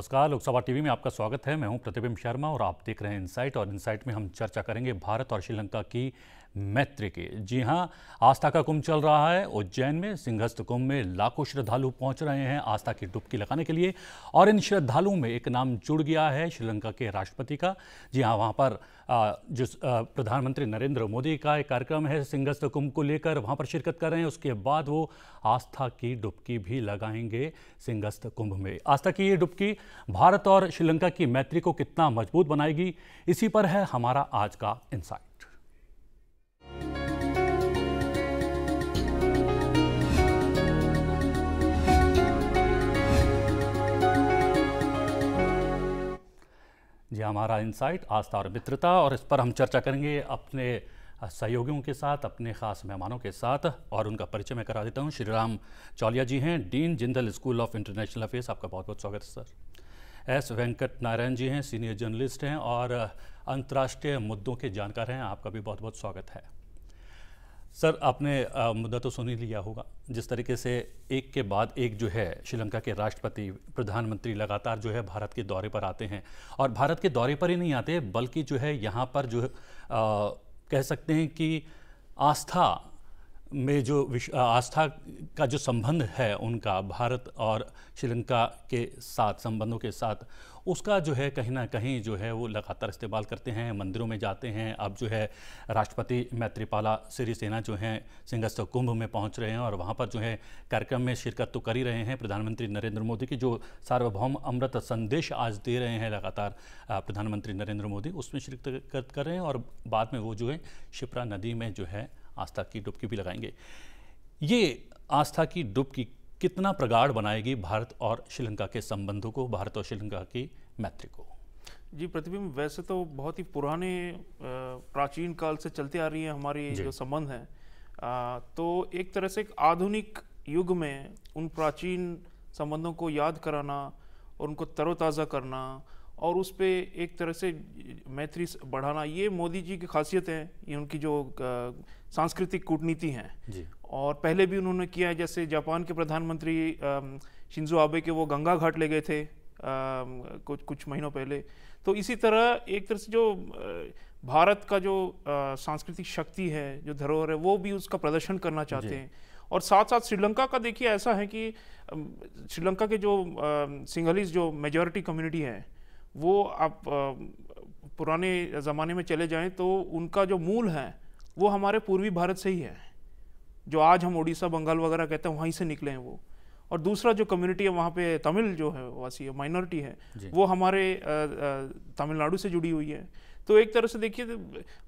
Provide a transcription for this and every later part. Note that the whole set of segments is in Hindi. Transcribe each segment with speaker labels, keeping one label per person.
Speaker 1: नमस्कार, लोकसभा टीवी में आपका स्वागत है। मैं हूं प्रतिबिंब शर्मा और आप देख रहे हैं इनसाइट। और इनसाइट में हम चर्चा करेंगे भारत और श्रीलंका की मैत्री की। जी हां, आस्था का कुंभ चल रहा है उज्जैन में। सिंहस्थ कुंभ में लाखों श्रद्धालु पहुंच रहे हैं आस्था की डुबकी लगाने के लिए। और इन श्रद्धालुओं में एक नाम जुड़ गया है श्रीलंका के राष्ट्रपति का। जी हां, वहां पर प्रधानमंत्री नरेंद्र मोदी का एक कार्यक्रम है सिंहस्थ कुंभ को लेकर, वहां पर शिरकत कर रहे हैं। उसके बाद वो आस्था की डुबकी भी लगाएंगे सिंहस्थ कुंभ में। आस्था की ये डुबकी भारत और श्रीलंका की मैत्री को कितना मजबूत बनाएगी, इसी पर है हमारा आज का इनसाइट। जी, हमारा इनसाइट आस्था और मित्रता, और इस पर हम चर्चा करेंगे अपने सहयोगियों के साथ, अपने खास मेहमानों के साथ। और उनका परिचय मैं करा देता हूं। श्रीराम चौलिया जी हैं, dean Jindal school of international affairs, आपका बहुत बहुत स्वागत है सर। एस वेंकट नारायण जी हैं, सीनियर जर्नलिस्ट हैं और अंतर्राष्ट्रीय मुद्दों के जानकार हैं, आपका भी बहुत बहुत स्वागत है। सर, आपने मुद्दा तो सुन ही लिया होगा, जिस तरीके से एक के बाद एक जो है श्रीलंका के राष्ट्रपति, प्रधानमंत्री लगातार जो है भारत के दौरे पर आते हैं। और भारत के दौरे पर ही नहीं आते, बल्कि जो है यहाँ पर जो कह सकते हैं कि आस्था में जो आस्था का जो संबंध है उनका भारत और श्रीलंका के साथ, संबंधों के साथ, उसका जो है कहीं ना कहीं जो है वो लगातार इस्तेमाल करते हैं, मंदिरों में जाते हैं। अब जो है राष्ट्रपति मैत्रीपाला सिरिसेना जो हैं सिंहस्थ कुंभ में पहुंच रहे हैं और वहां पर जो है कार्यक्रम में शिरकत तो कर ही रहे हैं। प्रधानमंत्री नरेंद्र मोदी की जो सार्वभौम अमृत संदेश आज दे रहे हैं लगातार प्रधानमंत्री नरेंद्र मोदी, उसमें शिरकत कर रहे हैं। और बाद में वो जो है शिप्रा नदी में जो है आस्था की डुबकी भी लगाएंगे। ये आस्था की डुबकी कितना प्रगाढ़ बनाएगी भारत और श्रीलंका के संबंधों को, भारत और श्रीलंका की मैत्री को?
Speaker 2: जी, प्रतिबिंब वैसे तो बहुत ही पुराने प्राचीन काल से चलते आ रही है हमारी जो संबंध है। तो एक तरह से एक आधुनिक युग में उन प्राचीन संबंधों को याद कराना और उनको तरोताज़ा करना और उस पे एक तरह से मैत्री बढ़ाना, ये मोदी जी की खासियत है। ये उनकी जो सांस्कृतिक कूटनीति है। और पहले भी उन्होंने किया है, जैसे जापान के प्रधानमंत्री शिंजो आबे के वो गंगा घाट ले गए थे कुछ महीनों पहले। तो इसी तरह एक तरह से जो भारत का जो सांस्कृतिक शक्ति है, जो धरोहर है, वो भी उसका प्रदर्शन करना चाहते हैं। और साथ साथ श्रीलंका का देखिए ऐसा है कि श्रीलंका के जो सिंहलीज जो मेजॉरिटी कम्युनिटी है, वो आप पुराने ज़माने में चले जाएं तो उनका जो मूल है वो हमारे पूर्वी भारत से ही है। जो आज हम उड़ीसा, बंगाल वगैरह कहते हैं, वहीं से निकले हैं वो। और दूसरा जो कम्युनिटी है वहाँ पे तमिल जो है वासी है, माइनॉरिटी है, वो हमारे तमिलनाडु से जुड़ी हुई है। तो एक तरह से देखिए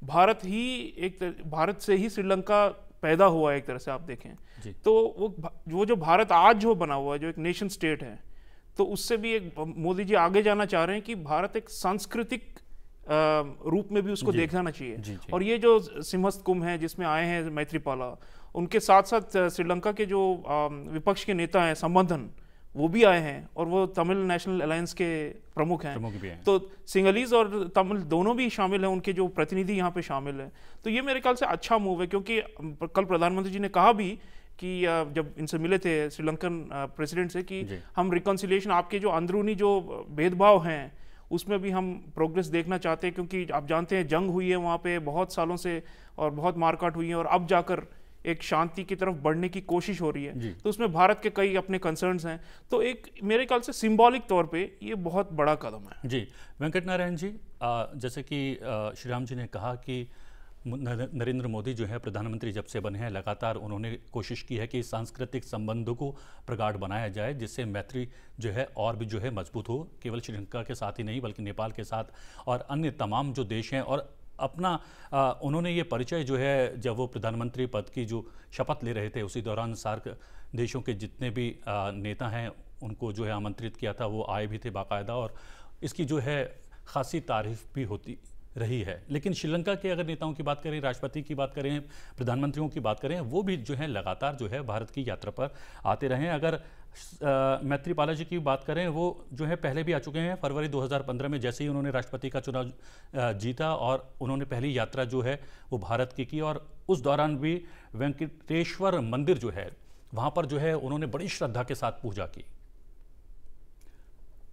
Speaker 2: भारत से ही श्रीलंका पैदा हुआ है एक तरह से आप देखें तो। वो जो भारत आज जो बना हुआ है, जो एक नेशन स्टेट है, तो उससे भी एक मोदी जी आगे जाना चाह रहे हैं कि भारत एक सांस्कृतिक रूप में भी उसको देखना चाहिए। और ये जो सिंहस्थ कुंभ है जिसमें आए हैं मैत्रीपाला, उनके साथ साथ श्रीलंका के जो विपक्ष के नेता हैं संबंधन, वो भी आए हैं और वो तमिल नेशनल अलायंस के प्रमुख हैं। तो सिंहलीज और तमिल दोनों भी शामिल हैं, उनके जो प्रतिनिधि यहाँ पे शामिल हैं। तो ये मेरे ख्याल से अच्छा मूव है, क्योंकि कल प्रधानमंत्री जी ने कहा भी कि जब इनसे मिले थे श्रीलंकन प्रेसिडेंट से कि हम रिकॉन्सिलिएशन, आपके जो अंदरूनी जो भेदभाव हैं उसमें भी हम प्रोग्रेस देखना चाहते हैं, क्योंकि आप जानते हैं जंग हुई है वहाँ पे बहुत सालों से और बहुत मारकाट हुई है, और अब जाकर एक शांति की तरफ बढ़ने की कोशिश हो रही है। तो उसमें भारत के कई अपने कंसर्न्स हैं। तो एक मेरे ख्याल से सिंबॉलिक तौर पे ये बहुत बड़ा कदम है।
Speaker 1: जी, वेंकट नारायण जी, जैसे कि श्री राम जी ने कहा कि नरेंद्र मोदी जो है प्रधानमंत्री जब से बने हैं, लगातार उन्होंने कोशिश की है कि सांस्कृतिक संबंधों को प्रगाढ़ बनाया जाए, जिससे मैत्री जो है और भी जो है मजबूत हो, केवल श्रीलंका के साथ ही नहीं बल्कि नेपाल के साथ और अन्य तमाम जो देश हैं। और अपना उन्होंने ये परिचय जो है, जब वो प्रधानमंत्री पद की जो शपथ ले रहे थे, उसी दौरान सार्क देशों के जितने भी नेता हैं उनको जो है आमंत्रित किया था, वो आए भी थे बाकायदा, और इसकी जो है खासी तारीफ भी होती रही है। लेकिन श्रीलंका के अगर नेताओं की बात करें, राष्ट्रपति की बात करें, प्रधानमंत्रियों की बात करें, वो भी जो है लगातार जो है भारत की यात्रा पर आते रहे हैं। अगर मैत्रीपाला जी की बात करें, वो जो है पहले भी आ चुके हैं। फरवरी 2015 में जैसे ही उन्होंने राष्ट्रपति का चुनाव जीता और उन्होंने पहली यात्रा जो है वो भारत की और उस दौरान भी वेंकटेश्वर मंदिर जो है वहाँ पर जो है उन्होंने बड़ी श्रद्धा के साथ पूजा की।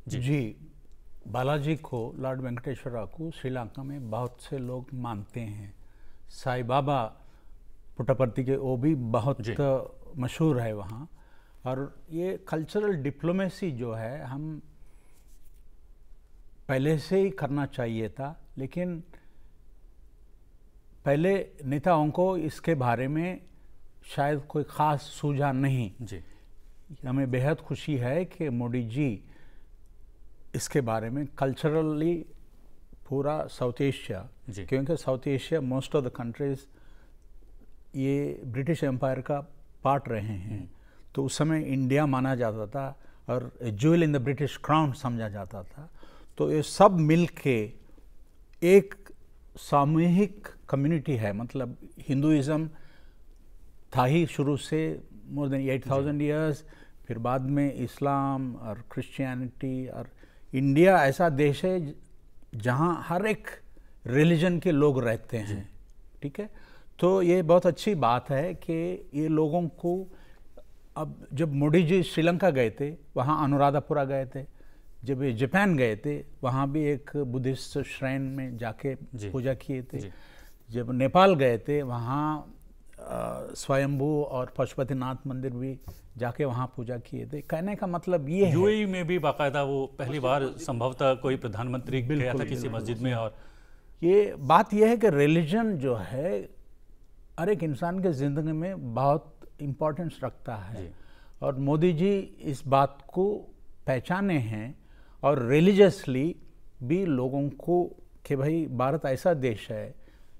Speaker 3: जी, बालाजी को, लॉर्ड वेंकटेश्वरा को श्रीलंका में बहुत से लोग मानते हैं। साई बाबा पुट्टपर्ती के वो भी बहुत मशहूर है वहाँ। और ये कल्चरल डिप्लोमेसी जो है हम पहले से ही करना चाहिए था, लेकिन पहले नेताओं को इसके बारे में शायद कोई ख़ास सूझा नहीं जी। हमें बेहद खुशी है कि मोदी जी इसके बारे में कल्चरली पूरा साउथ एशिया, क्योंकि South Asia most of the countries ये ब्रिटिश एम्पायर का पार्ट रहे हैं, तो उस समय इंडिया माना जाता था और jewel in the British crown समझा जाता था। तो ये सब मिल के एक सामूहिक कम्युनिटी है। मतलब हिंदुइज़्म था ही शुरू से मोर देन 8000 ईयर्स, फिर बाद में इस्लाम और क्रिश्चियनिटी, और इंडिया ऐसा देश है जहाँ हर एक रिलीजन के लोग रहते हैं। ठीक है, तो ये बहुत अच्छी बात है कि ये लोगों को, अब जब मोदी जी श्रीलंका गए थे वहाँ अनुराधापुरा गए थे, जब ये जापान गए थे वहाँ भी एक बुद्धिस्ट श्राइन में जाके पूजा किए थे, जब नेपाल गए थे वहाँ स्वयंभू और पशुपतिनाथ मंदिर भी जाके वहाँ पूजा किए थे। कहने का मतलब ये है
Speaker 1: यूएई में भी बाकायदा वो पहली बार संभवतः कोई प्रधानमंत्री गया था किसी मस्जिद में। और
Speaker 3: ये बात यह है कि रिलीजन जो है हर एक इंसान के ज़िंदगी में बहुत इम्पोर्टेंस रखता है, और मोदी जी इस बात को पहचाने हैं और रिलीजियसली भी लोगों को कि भाई भारत ऐसा देश है,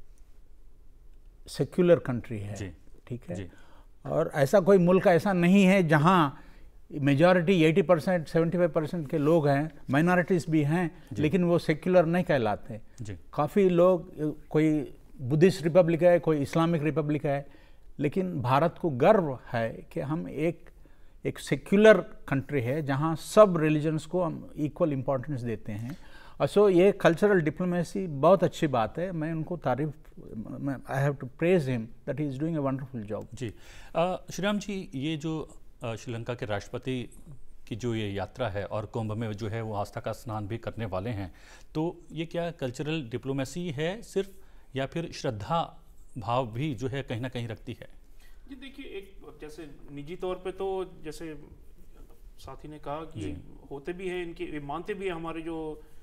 Speaker 3: सेक्युलर कंट्री है, ठीक है, और ऐसा कोई मुल्क ऐसा नहीं है जहाँ मेजॉरिटी 80% 75% के लोग हैं, माइनॉरिटीज़ भी हैं, लेकिन वो सेक्युलर नहीं कहलाते। काफ़ी लोग, कोई बुद्धिस्ट रिपब्लिक है, कोई इस्लामिक रिपब्लिक है, लेकिन भारत को गर्व है कि हम एक सेक्युलर कंट्री है जहाँ सब रिलीजन्स को हम इक्वल इम्पोर्टेंस देते हैं। और सो ये कल्चरल डिप्लोमेसी बहुत अच्छी बात है। मैं उनको तारीफ, I have to praise him that he is doing a wonderful job.
Speaker 1: जी श्रीराम जी, ये जो श्रीलंका के राष्ट्रपति की जो ये यात्रा है और कुंभ में जो है वो आस्था का स्नान भी करने वाले हैं, तो ये क्या कल्चरल डिप्लोमेसी है सिर्फ, या फिर श्रद्धा भाव भी जो है कहीं ना कहीं रखती है?
Speaker 2: जी देखिए, एक जैसे निजी तौर पे तो जैसे साथी ने कहा कि होते भी हैं इनके, मानते भी हैं हमारे जो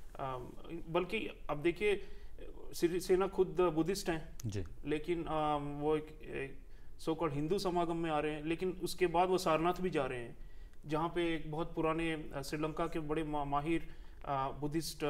Speaker 2: बल्कि अब देखिए सिरिसेना खुद बुद्धिस्ट हैं जी, लेकिन वो एक सो कॉल्ड हिंदू समागम में आ रहे हैं, लेकिन उसके बाद वो सारनाथ भी जा रहे हैं, जहाँ पे एक बहुत पुराने श्रीलंका के बड़े माहिर बुद्धिस्ट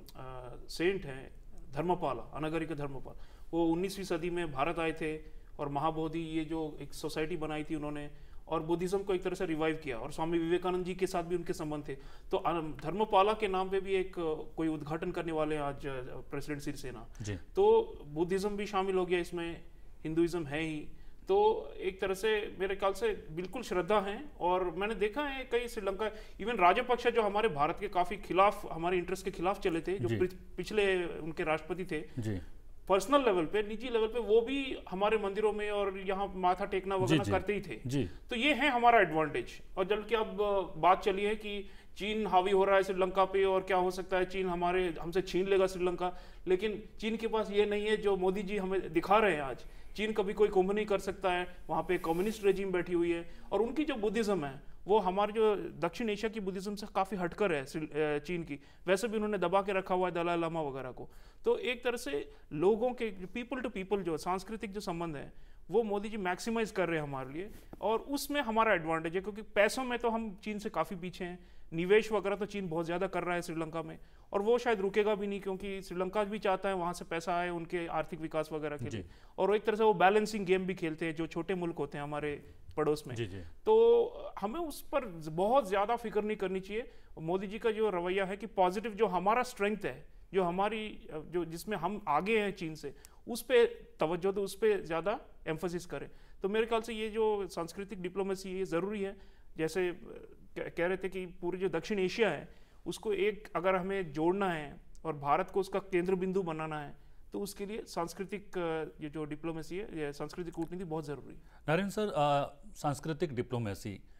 Speaker 2: सेंट हैं धर्मपाला, अनागरिक धर्मपाल। वो 19वीं सदी में भारत आए थे और महाबोधि ये जो एक सोसाइटी बनाई थी उन्होंने, और बुद्धिज्म को एक तरह से रिवाइव किया, और स्वामी विवेकानंद जी के साथ भी उनके संबंध थे। तो धर्मपाला के नाम पे भी एक कोई उद्घाटन करने वाले हैं आज प्रेसिडेंट सिरिसेना। तो बुद्धिज्म भी शामिल हो गया इसमें, हिंदुइज्म है ही, तो एक तरह से मेरे ख्याल से बिल्कुल श्रद्धा है। और मैंने देखा है कई श्रीलंका, इवन राजपक्षे जो हमारे भारत के काफी खिलाफ, हमारे इंटरेस्ट के खिलाफ चले थे, जो पिछले उनके राष्ट्रपति थे, पर्सनल लेवल पे, निजी लेवल पे, वो भी हमारे मंदिरों में और यहाँ माथा टेकना वगैरह करते ही थे। तो ये है हमारा एडवांटेज। और जबकि अब बात चली है कि चीन हावी हो रहा है श्रीलंका पे, और क्या हो सकता है चीन हमसे छीन लेगा श्रीलंका, लेकिन चीन के पास ये नहीं है जो मोदी जी हमें दिखा रहे हैं आज। चीन कभी कोई कुंभ नहीं कर सकता है, वहाँ पे कम्युनिस्ट रेजिम बैठी हुई है, और उनकी जो बुद्धिज्म है वो हमारे जो दक्षिण एशिया की बुद्धिज्म से काफ़ी हटकर है चीन की। वैसे भी उन्होंने दबा के रखा हुआ है दलाई लामा वगैरह को। तो एक तरह से लोगों के पीपल टू पीपल जो सांस्कृतिक जो संबंध है वो मोदी जी मैक्सिमाइज कर रहे हैं हमारे लिए, और उसमें हमारा एडवांटेज है, क्योंकि पैसों में तो हम चीन से काफ़ी पीछे हैं। निवेश वगैरह तो चीन बहुत ज़्यादा कर रहा है श्रीलंका में, और वो शायद रुकेगा भी नहीं, क्योंकि श्रीलंका भी चाहता है वहाँ से पैसा आए उनके आर्थिक विकास वगैरह के लिए, और एक तरह से वो बैलेंसिंग गेम भी खेलते हैं जो छोटे मुल्क होते हैं हमारे पड़ोस में। तो हमें उस पर बहुत ज़्यादा फिक्र नहीं करनी चाहिए। मोदी जी का जो रवैया है कि पॉजिटिव, जो हमारा स्ट्रेंथ है, जो हमारी जो जिसमें हम आगे हैं चीन से, उस पर तवज्जो दो, उस पर ज़्यादा एम्फोसिस करें। तो मेरे ख्याल से ये जो सांस्कृतिक डिप्लोमेसी है ये ज़रूरी है। जैसे कह रहे थे कि पूरी जो दक्षिण एशिया है उसको एक अगर हमें जोड़ना है और भारत को उसका केंद्र बिंदु बनाना है, तो उसके लिए सांस्कृतिक ये जो डिप्लोमेसी है, ये सांस्कृतिक कूटनीति बहुत ज़रूरी है।
Speaker 1: नारायण सर, सांस्कृतिक डिप्लोमेसी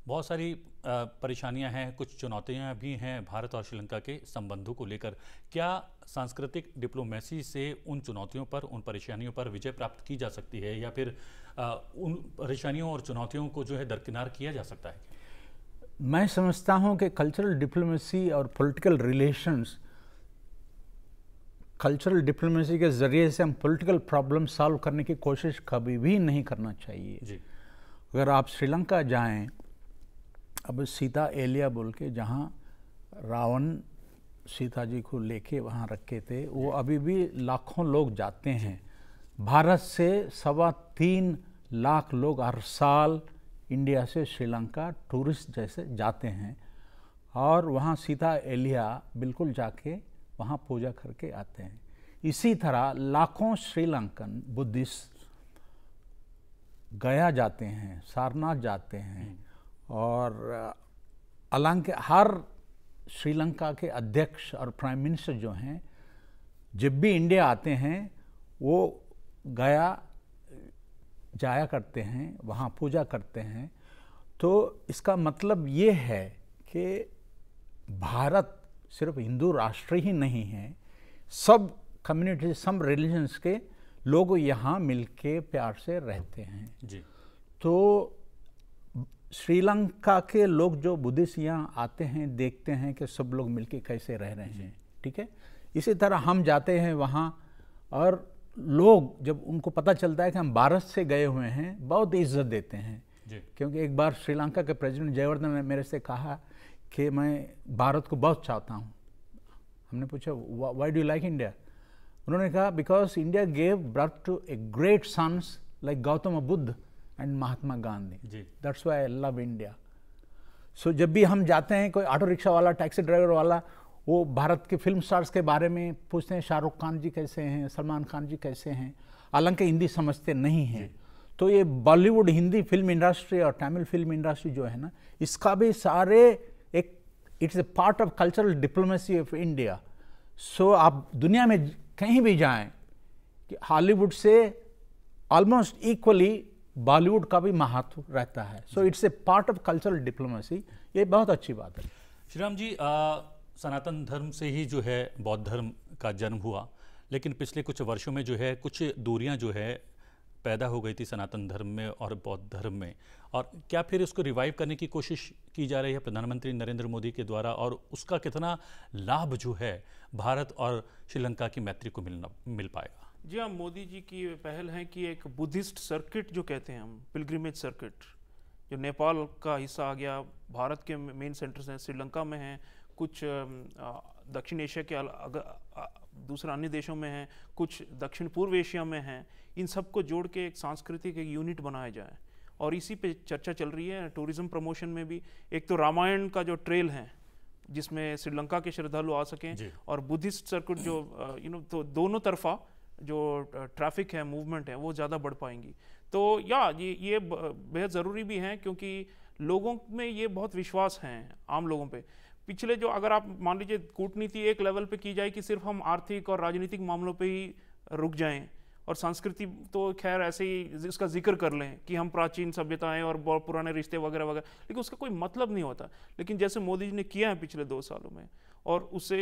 Speaker 1: बहुत सारी परेशानियां हैं, कुछ चुनौतियां भी हैं भारत और श्रीलंका के संबंधों को लेकर। क्या सांस्कृतिक डिप्लोमेसी से उन चुनौतियों पर, उन परेशानियों पर विजय प्राप्त की जा सकती है, या फिर उन परेशानियों और चुनौतियों को जो है दरकिनार किया जा सकता है?
Speaker 3: मैं समझता हूं कि कल्चरल डिप्लोमेसी और पॉलिटिकल रिलेशंस, कल्चरल डिप्लोमेसी के ज़रिए से हम पॉलिटिकल प्रॉब्लम सॉल्व करने की कोशिश कभी भी नहीं करना चाहिए
Speaker 1: जी।
Speaker 3: अगर आप श्रीलंका जाएं, अब सीता एलिया बोल के जहाँ रावण सीता जी को लेके वहाँ रखे थे, वो अभी भी लाखों लोग जाते हैं। भारत से 3.25 लाख लोग हर साल इंडिया से श्रीलंका टूरिस्ट जैसे जाते हैं, और वहाँ सीता एलिया बिल्कुल जाके वहाँ पूजा करके आते हैं। इसी तरह लाखों श्रीलंकन बुद्धिस्ट गया जाते हैं, सारनाथ जाते हैं, और हालांकि हर श्रीलंका के अध्यक्ष और प्राइम मिनिस्टर जो हैं, जब भी इंडिया आते हैं वो गया जाया करते हैं, वहाँ पूजा करते हैं। तो इसका मतलब ये है कि भारत सिर्फ हिंदू राष्ट्र ही नहीं है, सब कम्युनिटी, सब रिलीजन्स के लोग यहाँ मिलके प्यार से रहते हैं
Speaker 1: जी।
Speaker 3: तो श्रीलंका के लोग जो बुद्धिस्ट यहाँ आते हैं, देखते हैं कि सब लोग मिलके कैसे रह रहे हैं, ठीक है। इसी तरह हम जाते हैं वहाँ, और लोग जब उनको पता चलता है कि हम भारत से गए हुए हैं, बहुत इज्जत देते हैं
Speaker 1: जी।
Speaker 3: क्योंकि एक बार श्रीलंका के प्रेसिडेंट जयवर्धन ने मेरे से कहा कि मैं भारत को बहुत चाहता हूँ। हमने पूछा why do you like India? उन्होंने कहा because India gave birth to a great sons like Gautam Buddha and Mahatma Gandhi, that's why I love India. So जब भी हम जाते हैं, कोई ऑटो रिक्शा वाला, टैक्सी ड्राइवर वाला, वो भारत के फिल्म स्टार्स के बारे में पूछते हैं, शाहरुख खान जी कैसे हैं, सलमान खान जी कैसे हैं, हालांकि हिंदी समझते नहीं हैं। तो ये बॉलीवुड, हिंदी फिल्म इंडस्ट्री और तमिल फिल्म इंडस्ट्री जो है ना, इसका भी सारे एक it's a part of cultural diplomacy of India. So आप दुनिया में कहीं भी जाएं, कि हॉलीवुड से ऑलमोस्ट इक्वली बॉलीवुड का भी महत्व रहता है। So it's a part of cultural diplomacy, ये बहुत अच्छी बात है।
Speaker 1: श्रीराम जी, सनातन धर्म से ही जो है बौद्ध धर्म का जन्म हुआ, लेकिन पिछले कुछ वर्षों में जो है कुछ दूरियां जो है पैदा हो गई थी सनातन धर्म में और बौद्ध धर्म में, और क्या फिर उसको रिवाइव करने की कोशिश की जा रही है प्रधानमंत्री नरेंद्र मोदी के द्वारा, और उसका कितना लाभ जो है भारत और श्रीलंका की मैत्री को मिल पाएगा?
Speaker 2: जी हाँ, मोदी जी की पहल है कि एक बुद्धिस्ट सर्किट जो कहते हैं हम, पिलग्रिमेज सर्किट, जो नेपाल का हिस्सा आ गया, भारत के मेन सेंटर्स हैं, श्रीलंका में हैं, कुछ दक्षिण एशिया के दूसरे अन्य देशों में हैं, कुछ दक्षिण पूर्व एशिया में हैं। इन सबको जोड़ के एक सांस्कृतिक एक यूनिट बनाया जाए, और इसी पे चर्चा चल रही है। टूरिज्म प्रमोशन में भी एक तो रामायण का जो ट्रेल है जिसमें श्रीलंका के श्रद्धालु आ सकें, और बुद्धिस्ट सर्किट जो तो दोनों तरफा जो ट्रैफिक है, मूवमेंट है, वो ज़्यादा बढ़ पाएंगी। तो ये बेहद ज़रूरी भी है, क्योंकि लोगों में ये बहुत विश्वास है आम लोगों पे। पिछले जो, अगर आप मान लीजिए कूटनीति एक लेवल पे की जाए कि सिर्फ हम आर्थिक और राजनीतिक मामलों पे ही रुक जाएं, और संस्कृति तो खैर ऐसे ही इसका जिक्र कर लें कि हम प्राचीन सभ्यताएं और बहुत पुराने रिश्ते वगैरह वगैरह, लेकिन उसका कोई मतलब नहीं होता। लेकिन जैसे मोदी जी ने किया है पिछले 2 सालों में, और उससे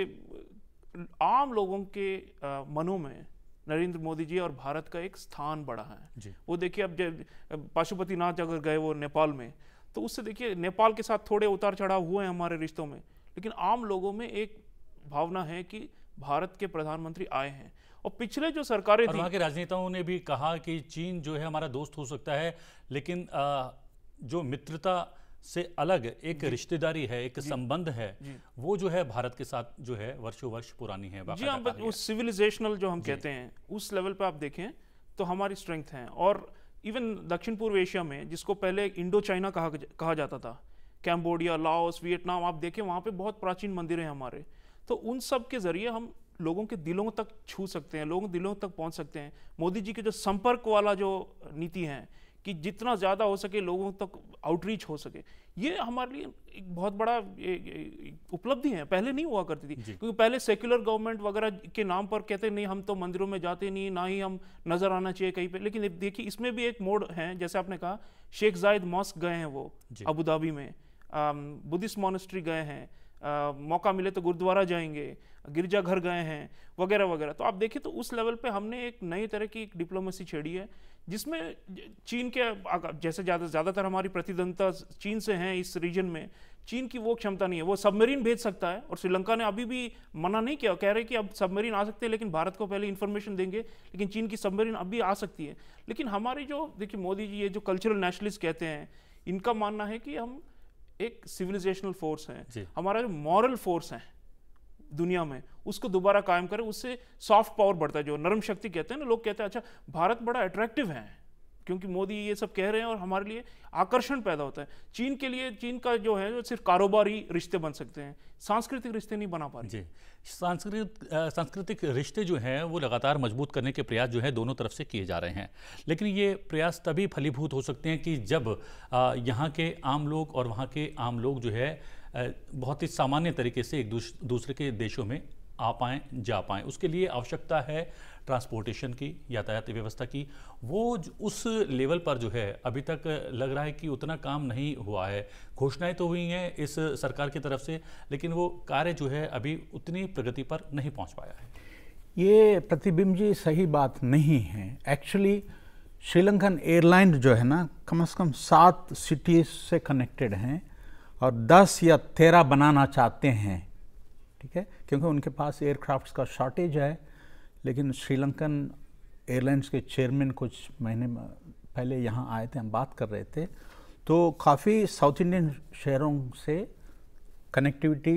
Speaker 2: आम लोगों के मनों में नरेंद्र मोदी जी और भारत का एक स्थान बढ़ा है। वो देखिए, अब पशुपतिनाथ अगर गए वो नेपाल में, तो उससे देखिए नेपाल के साथ थोड़े उतार चढ़ाव हुए हैं हमारे रिश्तों में, लेकिन आम लोगों में एक भावना है कि भारत के प्रधानमंत्री आए हैं। और पिछले जो सरकारें थी,
Speaker 1: वहाँ के राजनेताओं ने भी कहा कि चीन जो है हमारा दोस्त हो सकता है, लेकिन जो मित्रता से अलग एक रिश्तेदारी है, एक संबंध है, वो जो है भारत के साथ जो है वर्षों वर्ष पुरानी है।
Speaker 2: जी हाँ, उस सिविलाइजेशनल जो हम कहते हैं उस लेवल पे आप देखें तो हमारी स्ट्रेंथ है। और इवन दक्षिण पूर्व एशिया में, जिसको पहले इंडो चाइना कहा जाता था, कैम्बोडिया, लाओस, वियतनाम, आप देखें वहाँ पे बहुत प्राचीन मंदिर हैं हमारे। तो उन सब के जरिए हम लोगों के दिलों तक छू सकते हैं, लोगों के दिलों तक पहुँच सकते हैं। मोदी जी के जो संपर्क वाला जो नीति है कि जितना ज़्यादा हो सके लोगों तक आउटरीच हो सके। ये हमारे लिए एक बहुत बड़ा उपलब्धि है, पहले नहीं हुआ करती थी, क्योंकि पहले सेक्युलर गवर्नमेंट वगैरह के नाम पर कहते नहीं हम तो मंदिरों में जाते नहीं, ना ही हम नज़र आना चाहिए कहीं पे। लेकिन देखिए इसमें भी एक मोड है, जैसे आपने कहा शेख जायद मॉस्क गए हैं वो अबू धाबी में, बुद्धिस्ट मॉनेस्ट्री गए हैं, मौका मिले तो गुरुद्वारा जाएंगे, गिरजाघर गए हैं वगैरह वगैरह। तो आप देखिए तो उस लेवल पे हमने एक नई तरह की डिप्लोमेसी छेड़ी है, जिसमें चीन के जैसे ज़्यादातर हमारी प्रतिद्वंदता चीन से हैं इस रीजन में, चीन की वो क्षमता नहीं है। वो सबमरीन भेज सकता है, और श्रीलंका ने अभी भी मना नहीं किया, कह रहे कि अब सबमरीन आ सकते हैं लेकिन भारत को पहले इन्फॉर्मेशन देंगे, लेकिन चीन की सबमरीन अभी आ सकती है। लेकिन हमारी जो देखिए मोदी जी ये जो कल्चरल नेशनलिस्ट कहते हैं, इनका मानना है कि हम एक सिविलाइजेशनल फोर्स है, हमारा जो मॉरल फोर्स है दुनिया में उसको दोबारा कायम करें, उससे सॉफ्ट पावर बढ़ता है, जो नरम शक्ति कहते हैं ना। लोग कहते हैं अच्छा भारत बड़ा अट्रैक्टिव है क्योंकि मोदी ये सब कह रहे हैं, और हमारे लिए आकर्षण पैदा होता है। चीन के लिए चीन का जो है सिर्फ कारोबारी रिश्ते बन सकते हैं, सांस्कृतिक रिश्ते नहीं बना पा रहे।
Speaker 1: जी, सांस्कृतिक रिश्ते जो हैं वो लगातार मजबूत करने के प्रयास जो है दोनों तरफ से किए जा रहे हैं, लेकिन ये प्रयास तभी फलीभूत हो सकते हैं कि जब यहाँ के आम लोग और वहाँ के आम लोग जो है बहुत ही सामान्य तरीके से एक दूसरे के देशों में आ पाएँ, जा पाएँ। उसके लिए आवश्यकता है ट्रांसपोर्टेशन की, यातायात व्यवस्था की। वो उस लेवल पर जो है अभी तक लग रहा है कि उतना काम नहीं हुआ है। घोषणाएं तो हुई हैं इस सरकार की तरफ से, लेकिन वो कार्य जो है अभी उतनी प्रगति पर नहीं पहुंच पाया है।
Speaker 3: ये प्रतिबिंब जी सही बात नहीं है। एक्चुअली श्रीलंकन एयरलाइन जो है ना, कम से कम 7 सिटीज से कनेक्टेड हैं और 10 या 13 बनाना चाहते हैं, ठीक है, क्योंकि उनके पास एयरक्राफ्ट्स का शॉर्टेज है। लेकिन श्रीलंकन एयरलाइंस के चेयरमैन कुछ महीने पहले यहाँ आए थे, हम बात कर रहे थे, तो काफ़ी साउथ इंडियन शहरों से कनेक्टिविटी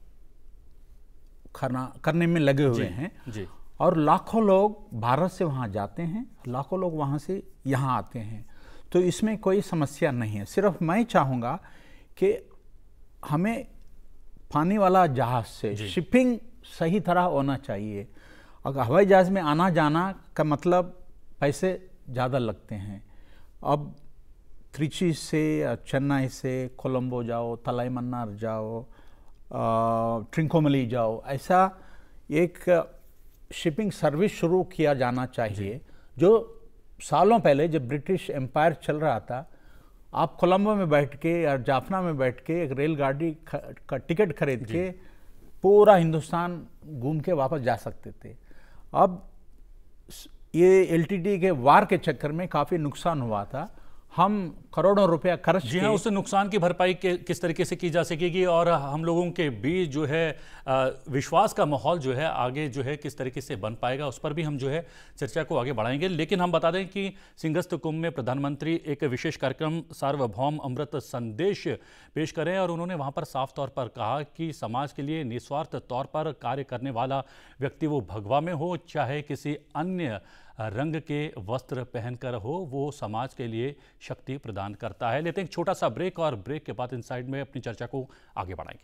Speaker 3: करने में लगे हुए हैं जी। और लाखों लोग भारत से वहाँ जाते हैं, लाखों लोग वहाँ से यहाँ आते हैं, तो इसमें कोई समस्या नहीं है। सिर्फ मैं चाहूँगा कि हमें पानी वाला जहाज़ से शिपिंग सही तरह होना चाहिए। अगर हवाई जहाज़ में आना जाना का मतलब पैसे ज़्यादा लगते हैं। अब त्रिची से, चेन्नई से कोलंबो जाओ, तलाईमन्नार जाओ, ट्रिंकोमली जाओ, ऐसा एक शिपिंग सर्विस शुरू किया जाना चाहिए। जो सालों पहले जब ब्रिटिश एम्पायर चल रहा था, आप कोलंबो में बैठ के या जाफना में बैठ के एक रेलगाड़ी का टिकट खरीद के पूरा हिंदुस्तान घूम के वापस जा सकते थे। अब ये एलटीटी के वार के चक्कर में काफ़ी नुकसान हुआ था। हम करोड़ों रुपया खर्च
Speaker 1: जी हाँ, उस नुकसान की भरपाई किस तरीके से की जा सकेगी, और हम लोगों के बीच जो है विश्वास का माहौल जो है आगे जो है किस तरीके से बन पाएगा, उस पर भी हम जो है चर्चा को आगे बढ़ाएंगे। लेकिन हम बता दें कि सिंहस्थ कुंभ में प्रधानमंत्री एक विशेष कार्यक्रम सार्वभौम अमृत संदेश पेश करें, और उन्होंने वहाँ पर साफ तौर पर कहा कि समाज के लिए निस्वार्थ तौर पर कार्य करने वाला व्यक्ति, वो भगवा में हो चाहे किसी अन्य रंग के वस्त्र पहनकर हो, वो समाज के लिए शक्ति प्रदान करता है। लेते हैं एक छोटा सा ब्रेक, और ब्रेक के बाद इनसाइड में अपनी चर्चा को आगे बढ़ाएंगे।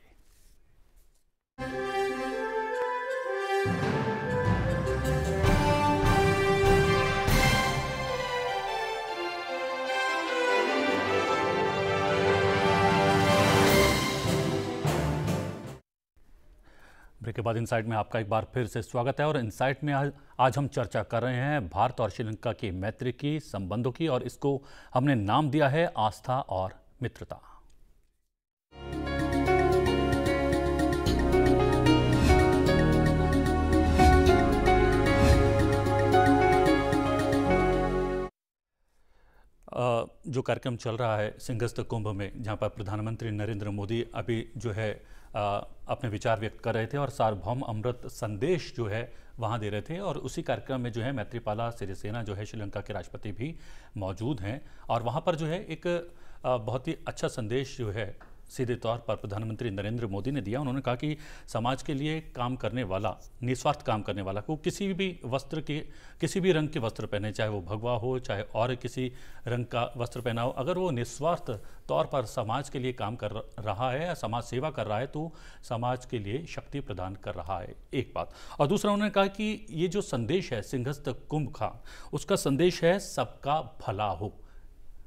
Speaker 1: ब्रेक के बाद इनसाइट में आपका एक बार फिर से स्वागत है। और इनसाइट में आज हम चर्चा कर रहे हैं भारत और श्रीलंका की मैत्री की, संबंधों की, और इसको हमने नाम दिया है आस्था और मित्रता। जो कार्यक्रम चल रहा है सिंहस्थ कुंभ में, जहाँ पर प्रधानमंत्री नरेंद्र मोदी अभी जो है अपने विचार व्यक्त कर रहे थे और सार्वभौम अमृत संदेश जो है वहाँ दे रहे थे, और उसी कार्यक्रम में जो है मैत्रीपाला सिरिसेना जो है श्रीलंका के राष्ट्रपति भी मौजूद हैं, और वहाँ पर जो है एक बहुत ही अच्छा संदेश जो है सीधे तौर पर प्रधानमंत्री नरेंद्र मोदी ने दिया। उन्होंने कहा कि समाज के लिए काम करने वाला, निस्वार्थ काम करने वाला को किसी भी वस्त्र के, किसी भी रंग के वस्त्र पहने, चाहे वो भगवा हो चाहे और किसी रंग का वस्त्र पहना हो, अगर वो निस्वार्थ तौर पर समाज के लिए काम कर रहा है या समाज सेवा कर रहा है तो समाज के लिए शक्ति प्रदान कर रहा है, एक बात। और दूसरा उन्होंने कहा कि ये जो संदेश है सिंहस्थ कुंभ का, उसका संदेश है सबका भला हो।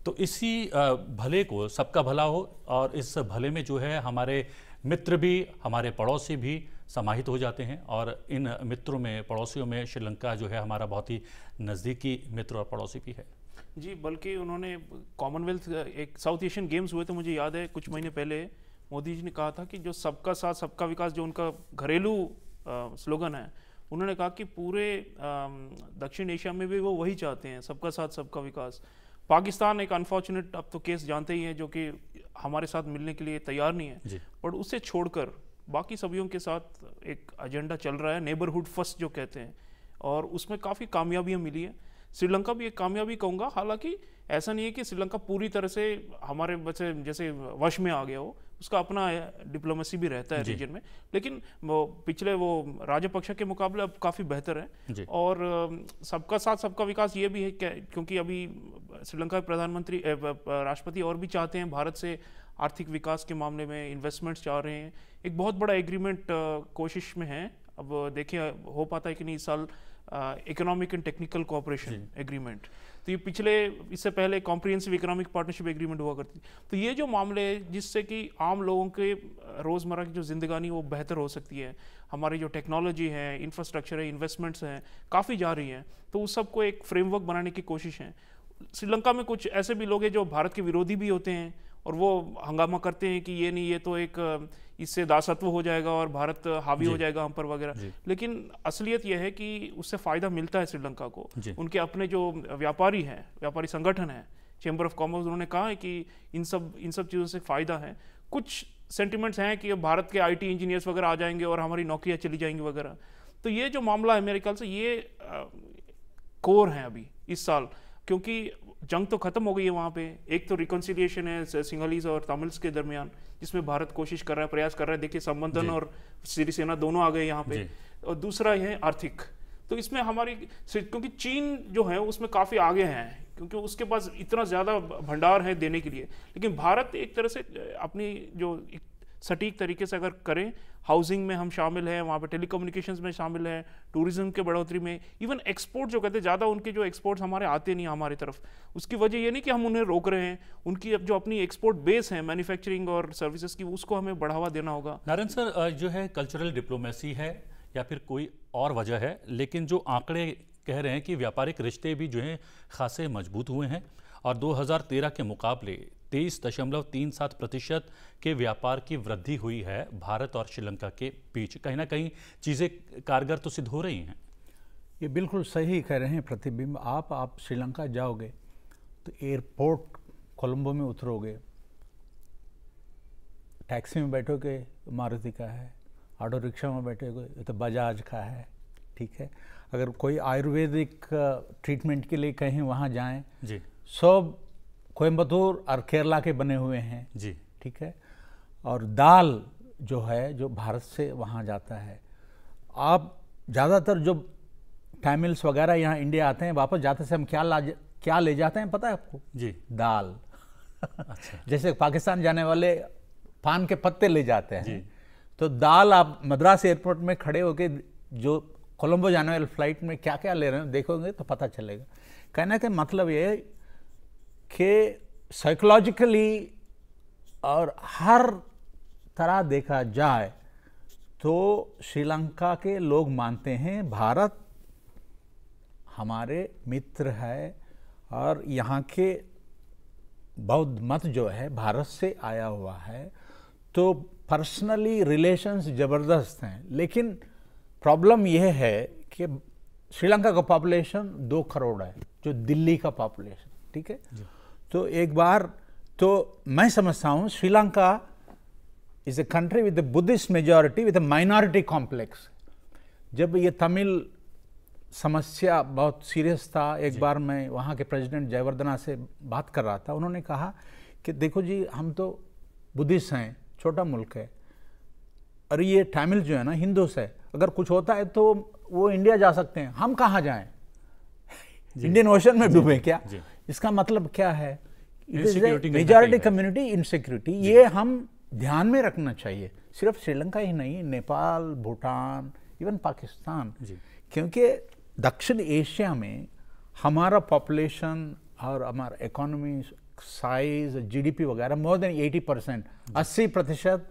Speaker 1: तो इसी भले को, सबका भला हो, और इस भले में जो है हमारे मित्र भी, हमारे पड़ोसी भी समाहित हो जाते हैं। और इन मित्रों में, पड़ोसियों में श्रीलंका जो है हमारा बहुत ही नज़दीकी मित्र और पड़ोसी भी है।
Speaker 2: जी, बल्कि उन्होंने कॉमनवेल्थ, एक साउथ एशियन गेम्स हुए तो मुझे याद है कुछ महीने पहले मोदी जी ने कहा था कि जो सबका साथ सबका विकास, जो उनका घरेलू स्लोगन है, उन्होंने कहा कि पूरे दक्षिण एशिया में भी वो वही चाहते हैं, सबका साथ सबका विकास। पाकिस्तान एक अनफॉर्चुनेट, अब तो केस जानते ही हैं, जो कि हमारे साथ मिलने के लिए तैयार नहीं है, पर उसे छोड़कर बाकी सभीयों के साथ एक एजेंडा चल रहा है, नेबरहुड फर्स्ट जो कहते हैं, और उसमें काफ़ी कामयाबियाँ मिली है। श्रीलंका भी एक कामयाबी कहूँगा, हालांकि ऐसा नहीं है कि श्रीलंका पूरी तरह से हमारे जैसे वश में आ गया हो, उसका अपना डिप्लोमेसी भी रहता है रीजन में, लेकिन वो पिछले वो राजपक्षे के मुकाबले अब काफ़ी बेहतर है। और सबका साथ सबका विकास ये भी है क्योंकि अभी श्रीलंका के प्रधानमंत्री, राष्ट्रपति और भी चाहते हैं भारत से आर्थिक विकास के मामले में इन्वेस्टमेंट्स चाह रहे हैं। एक बहुत बड़ा एग्रीमेंट कोशिश में है, अब देखिए हो पाता है कि नहीं इस साल, economic and technical cooperation agreement. तो ये इससे पहले कॉम्प्रिहेंसिव इकोनॉमिक पार्टनरशिप एग्रीमेंट हुआ करती। तो ये जो मामले हैं जिससे कि आम लोगों के रोज़मर्रा की जो ज़िंदगानी वो बेहतर हो सकती है, हमारी जो टेक्नोलॉजी है, इंफ्रास्ट्रक्चर है, इन्वेस्टमेंट्स हैं, काफ़ी जा रही हैं, तो उस सबको एक फ्रेमवर्क बनाने की कोशिश है। श्रीलंका में कुछ ऐसे भी लोग हैं जो भारत के विरोधी भी होते हैं, और वो हंगामा करते हैं कि ये नहीं, ये तो एक इससे दासत्व हो जाएगा और भारत हावी हो जाएगा हम पर वगैरह। लेकिन असलियत यह है कि उससे फ़ायदा मिलता है श्रीलंका को। उनके अपने जो व्यापारी हैं, व्यापारी संगठन है, चैम्बर ऑफ कॉमर्स, उन्होंने कहा है कि इन सब चीज़ों से फ़ायदा है। कुछ सेंटिमेंट्स हैं कि भारत के IT इंजीनियर्स वगैरह आ जाएंगे और हमारी नौकरियाँ चली जाएंगी वगैरह। तो ये जो मामला है मेरे ख्याल से ये कोर है अभी इस साल, क्योंकि जंग तो खत्म हो गई है वहाँ पे। एक तो रिकॉन्सिलिएशन है सिंहलीज और तमिल्स के दरमियान, जिसमें भारत कोशिश कर रहा है, प्रयास कर रहा है। देखिए संबंधन और सिरिसेना दोनों आ गए यहाँ पे। और दूसरा है आर्थिक, तो इसमें हमारी, क्योंकि चीन जो है उसमें काफ़ी आगे हैं, क्योंकि उसके पास इतना ज़्यादा भंडार है देने के लिए। लेकिन भारत एक तरह से अपनी जो सटीक तरीके से अगर करें, हाउसिंग में हम शामिल हैं, वहाँ पे टेलीकम्युनिकेशंस में शामिल हैं, टूरिज्म के बढ़ोतरी में, इवन एक्सपोर्ट जो कहते हैं, ज़्यादा उनके जो एक्सपोर्ट्स हमारे आते नहीं हमारी तरफ, उसकी वजह ये नहीं कि हम उन्हें रोक रहे हैं, उनकी अब जो अपनी एक्सपोर्ट बेस है मैन्युफैक्चरिंग और सर्विसेज की, उसको हमें बढ़ावा देना होगा।
Speaker 1: नारायण सर, जो है कल्चरल डिप्लोमेसी है या फिर कोई और वजह है, लेकिन जो आंकड़े कह रहे हैं कि व्यापारिक रिश्ते भी जो हैं खासे मजबूत हुए हैं, और 2013 के मुकाबले 23.37% के व्यापार की वृद्धि हुई है भारत और श्रीलंका के बीच। कहीं ना कहीं चीज़ें कारगर तो सिद्ध हो रही हैं।
Speaker 3: ये बिल्कुल सही कह रहे हैं प्रतिबिंब। आप श्रीलंका जाओगे तो एयरपोर्ट कोलंबो में उतरोगे, टैक्सी में बैठोगे मारुति का है, ऑटो रिक्शा में बैठोगे तो बजाज का है, ठीक है। अगर कोई आयुर्वेदिक ट्रीटमेंट के लिए कहीं वहाँ जाएं जी, सब कोयम्बतूर और केरला के बने हुए हैं जी, ठीक है। और दाल जो है, जो भारत से वहाँ जाता है। आप ज़्यादातर जो तमिल्स वगैरह यहाँ इंडिया आते हैं, वापस जाते से हम क्या ले जाते हैं पता है आपको जी? दाल। अच्छा। जैसे पाकिस्तान जाने वाले पान के पत्ते ले जाते हैं, तो दाल आप मद्रास एयरपोर्ट में खड़े होके जो कोलंबो जाने वाले फ्लाइट में क्या क्या ले रहे हैं देखोगे तो पता चलेगा। कहने का मतलब ये है कि साइकोलॉजिकली और हर तरह देखा जाए तो श्रीलंका के लोग मानते हैं भारत हमारे मित्र है, और यहाँ के बौद्ध मत जो है भारत से आया हुआ है, तो पर्सनली रिलेशंस ज़बरदस्त हैं। लेकिन प्रॉब्लम यह है कि श्रीलंका का पॉपुलेशन 2 करोड़ है, जो दिल्ली का पॉपुलेशन, ठीक है। तो एक बार तो मैं समझता हूँ Sri Lanka is a country with a Buddhist majority with a minority complex. जब ये तमिल समस्या बहुत सीरियस था, एक बार मैं वहाँ के प्रेसिडेंट जयवर्धना से बात कर रहा था, उन्होंने कहा कि देखो जी, हम तो बुद्धिस्ट हैं, छोटा मुल्क है, और ये तमिल जो है ना हिंदूस है, अगर कुछ होता है तो वो इंडिया जा सकते हैं, हम कहाँ जाएं? इंडियन ओशन में डूबे क्या? इसका मतलब क्या है? मेजॉरिटी कम्युनिटी इनसिक्योरिटी, ये हम ध्यान में रखना चाहिए। सिर्फ श्रीलंका ही नहीं, नेपाल, भूटान, इवन पाकिस्तान, क्योंकि दक्षिण एशिया में हमारा पॉपुलेशन और हमारा इकोनॉमी साइज, जीडीपी वगैरह मोर देन 80%, 80%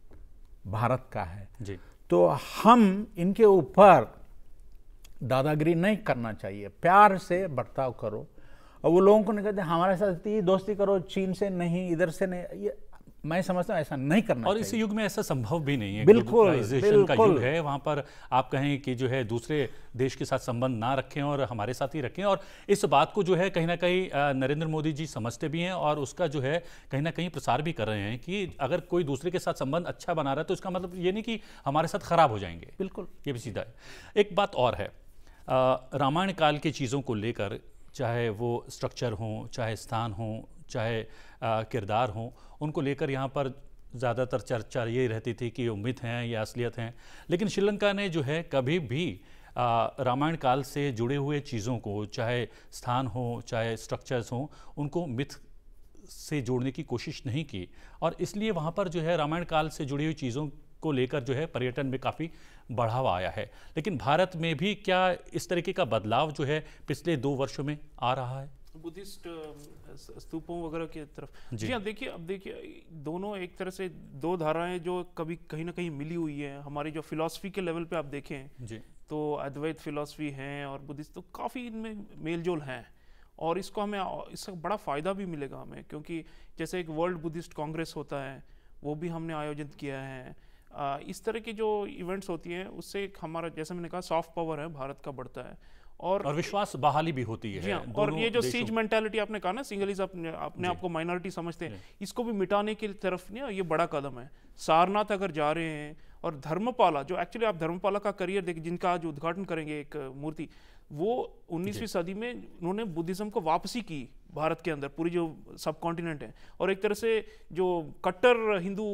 Speaker 3: भारत का है
Speaker 1: जी।
Speaker 3: तो हम इनके ऊपर दादागिरी नहीं करना चाहिए, प्यार से बर्ताव करो। और वो लोगों को नहीं कहते हमारे साथ दोस्ती करो, चीन से नहीं, इधर से नहीं, ये मैं समझता हूँ ऐसा नहीं करना
Speaker 1: और
Speaker 3: चाहिए।
Speaker 1: इस युग में ऐसा संभव भी नहीं है।
Speaker 3: बिल्कुल,
Speaker 1: ग्लोबलाइजेशन का युग है, वहाँ पर आप कहें कि जो है दूसरे देश के साथ संबंध ना रखें और हमारे साथ ही रखें। और इस बात को जो है कहीं ना कहीं नरेंद्र मोदी जी समझते भी हैं और उसका जो है कहीं ना कहीं प्रसार भी कर रहे हैं कि अगर कोई दूसरे के साथ संबंध अच्छा बना रहा है तो इसका मतलब ये नहीं कि हमारे साथ खराब हो जाएंगे।
Speaker 3: बिल्कुल,
Speaker 1: ये भी सीधा है। एक बात और है, रामायण काल की चीज़ों को लेकर, चाहे वो स्ट्रक्चर हों, चाहे स्थान हों, चाहे किरदार हों, उनको लेकर यहाँ पर ज़्यादातर चर्चा ये रहती थी कि वो मिथ हैं या असलियत हैं। लेकिन श्रीलंका ने जो है कभी भी रामायण काल से जुड़े हुए चीज़ों को, चाहे स्थान हो चाहे स्ट्रक्चर्स हों, उनको मिथ से जोड़ने की कोशिश नहीं की। और इसलिए वहाँ पर जो है रामायण काल से जुड़ी हुई चीज़ों को लेकर जो है पर्यटन में काफ़ी बढ़ावा आया है। लेकिन भारत में भी क्या इस तरीके का बदलाव जो है पिछले 2 वर्षों में आ रहा है?
Speaker 2: बुद्धिस्ट स्तूपों वगैरह की तरफ जी हाँ, देखिए अब देखिए दोनों एक तरह से दो धाराएं जो कभी कहीं ना कहीं मिली हुई है। हमारी जो फिलॉसफी के लेवल पे आप देखें
Speaker 1: जी,
Speaker 2: तो अद्वैत फिलॉसफी है और बुद्धिस्ट, तो काफ़ी इनमें मेल जोल है। और इसको हमें इसका बड़ा फ़ायदा भी मिलेगा हमें, क्योंकि जैसे एक वर्ल्ड बुद्धिस्ट कांग्रेस होता है, वो भी हमने आयोजित किया है। इस तरह की जो इवेंट्स होती हैं उससे एक हमारा, जैसे मैंने कहा, सॉफ्ट पावर है भारत का बढ़ता है और
Speaker 1: विश्वास बहाली भी होती है।
Speaker 2: जी हाँ, और ये जो सीज मेंटालिटी आपने कहा ना, सिंगलीज अपने आप को माइनॉरिटी समझते हैं, इसको भी मिटाने की तरफ नहीं, ये बड़ा कदम है। सारनाथ अगर जा रहे हैं और धर्मपाला, जो एक्चुअली आप धर्मपाला का करियर देखिए, जिनका आज उद्घाटन करेंगे एक मूर्ति, वो 19वीं सदी में उन्होंने बुद्धिज्म को वापसी की भारत के अंदर, पूरी जो सब कॉन्टिनेंट है। और एक तरह से जो कट्टर हिंदू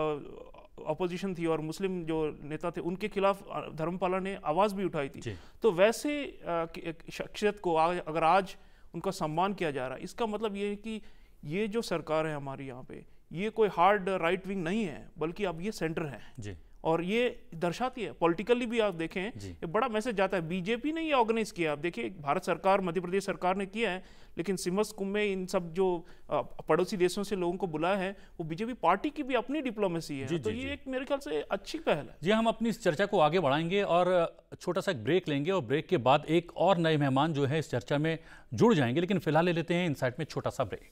Speaker 2: अपोजिशन थी और मुस्लिम जो नेता थे, उनके खिलाफ धर्मपाला ने आवाज़ भी उठाई थी। तो वैसे शख्सियत को अगर आज उनका सम्मान किया जा रहा है, इसका मतलब ये है कि ये जो सरकार है हमारी यहाँ पे, ये कोई हार्ड राइट विंग नहीं है, बल्कि अब ये सेंटर है जी। और ये दर्शाती है पॉलिटिकली भी, आप देखें ये बड़ा मैसेज जाता है। बीजेपी ने ये ऑर्गेनाइज किया, आप देखिए भारत सरकार, मध्य प्रदेश सरकार ने किया है, लेकिन सिमस कुंभ में इन सब जो पड़ोसी देशों से लोगों को बुलाया है, वो बीजेपी पार्टी की भी अपनी डिप्लोमेसी है। तो ये एक मेरे ख्याल से अच्छी पहल है।
Speaker 1: जी, हम अपनी इस चर्चा को आगे बढ़ाएंगे और छोटा सा एक ब्रेक लेंगे और ब्रेक के बाद एक और नए मेहमान जो है इस चर्चा में जुड़ जाएंगे। लेकिन फिलहाल ले लेते हैं इनसाइट में छोटा सा ब्रेक।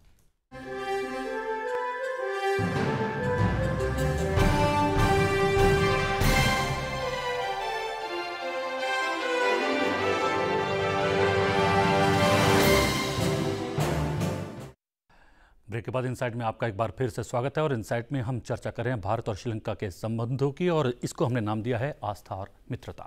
Speaker 1: ब्रेक के बाद इनसाइट में आपका एक बार फिर से स्वागत है। और इनसाइट में हम चर्चा कर रहे हैं भारत और श्रीलंका के संबंधों की, और इसको हमने नाम दिया है आस्था और मित्रता।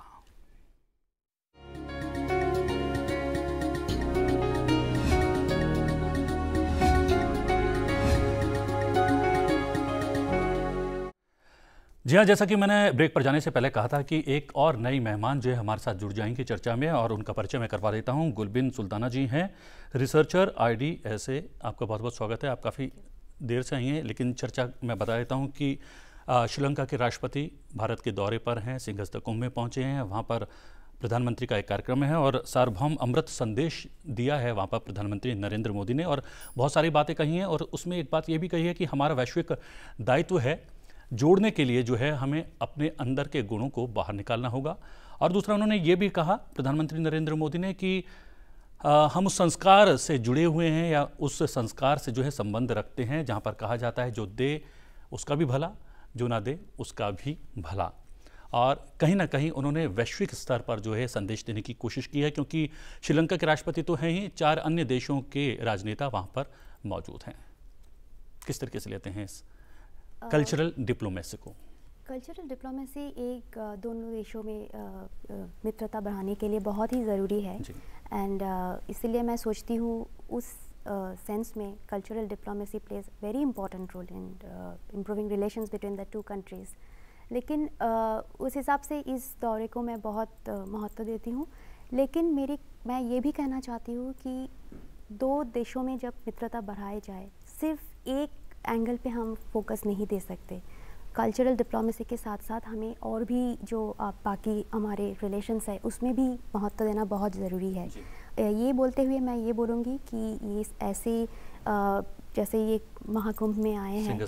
Speaker 1: जी हाँ, जैसा कि मैंने ब्रेक पर जाने से पहले कहा था कि एक और नई मेहमान जो है हमारे साथ जुड़ जाएंगे चर्चा में, और उनका परिचय मैं करवा देता हूँ। गुलबिन सुल्ताना जी हैं, रिसर्चर IDSA। आपका बहुत बहुत स्वागत है। आप काफ़ी देर से आई हैं, लेकिन चर्चा मैं बता देता हूँ कि श्रीलंका के राष्ट्रपति भारत के दौरे पर हैं, सिंहस्थ कुंभ में पहुँचे हैं। वहाँ पर प्रधानमंत्री का एक कार्यक्रम है और सार्वभौम अमृत संदेश दिया है वहाँ पर प्रधानमंत्री नरेंद्र मोदी ने, और बहुत सारी बातें कही हैं। और उसमें एक बात ये भी कही है कि हमारा वैश्विक दायित्व है, जोड़ने के लिए जो है हमें अपने अंदर के गुणों को बाहर निकालना होगा। और दूसरा उन्होंने ये भी कहा, प्रधानमंत्री नरेंद्र मोदी ने, कि हम उस संस्कार से जुड़े हुए हैं या उस संस्कार से जो है संबंध रखते हैं जहाँ पर कहा जाता है जो दे उसका भी भला, जो ना दे उसका भी भला। और कहीं ना कहीं उन्होंने वैश्विक स्तर पर जो है संदेश देने की कोशिश की है, क्योंकि श्रीलंका के राष्ट्रपति तो हैं ही, 4 अन्य देशों के राजनेता वहाँ पर मौजूद हैं। किस तरीके से लेते हैं इस कल्चरल डिप्लोमेसी को?
Speaker 4: कल्चरल डिप्लोमेसी एक दोनों देशों में मित्रता बढ़ाने के लिए बहुत ही ज़रूरी है। एंड इसीलिए मैं सोचती हूँ उस सेंस में cultural diplomacy plays very important role in improving relations between the 2 countries. लेकिन उस हिसाब से इस दौरे को मैं बहुत महत्व देती हूँ। लेकिन मैं ये भी कहना चाहती हूँ कि 2 देशों में जब मित्रता बढ़ाई जाए, सिर्फ एक एंगल पे हम फोकस नहीं दे सकते। कल्चरल डिप्लोमेसी के साथ साथ हमें और भी जो बाकी हमारे रिलेशंस है उसमें भी महत्व देना बहुत ज़रूरी है। ये बोलते हुए मैं ये बोलूँगी कि ये ऐसे जैसे ये महाकुंभ में आए हैं,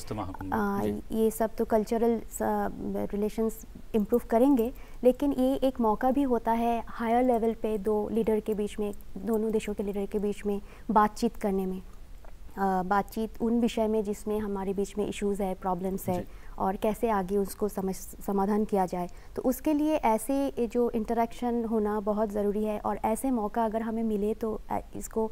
Speaker 4: ये सब तो कल्चरल रिलेशंस इम्प्रूव करेंगे, लेकिन ये एक मौका भी होता है हायर लेवल पे दो लीडर के बीच में, दोनों देशों के लीडर के बीच में बातचीत करने में, बातचीत उन विषय में जिसमें हमारे बीच में इश्यूज़ है, प्रॉब्लम्स है, और कैसे आगे उसको समाधान किया जाए। तो उसके लिए ऐसे जो इंटरेक्शन होना बहुत ज़रूरी है, और ऐसे मौका अगर हमें मिले तो इसको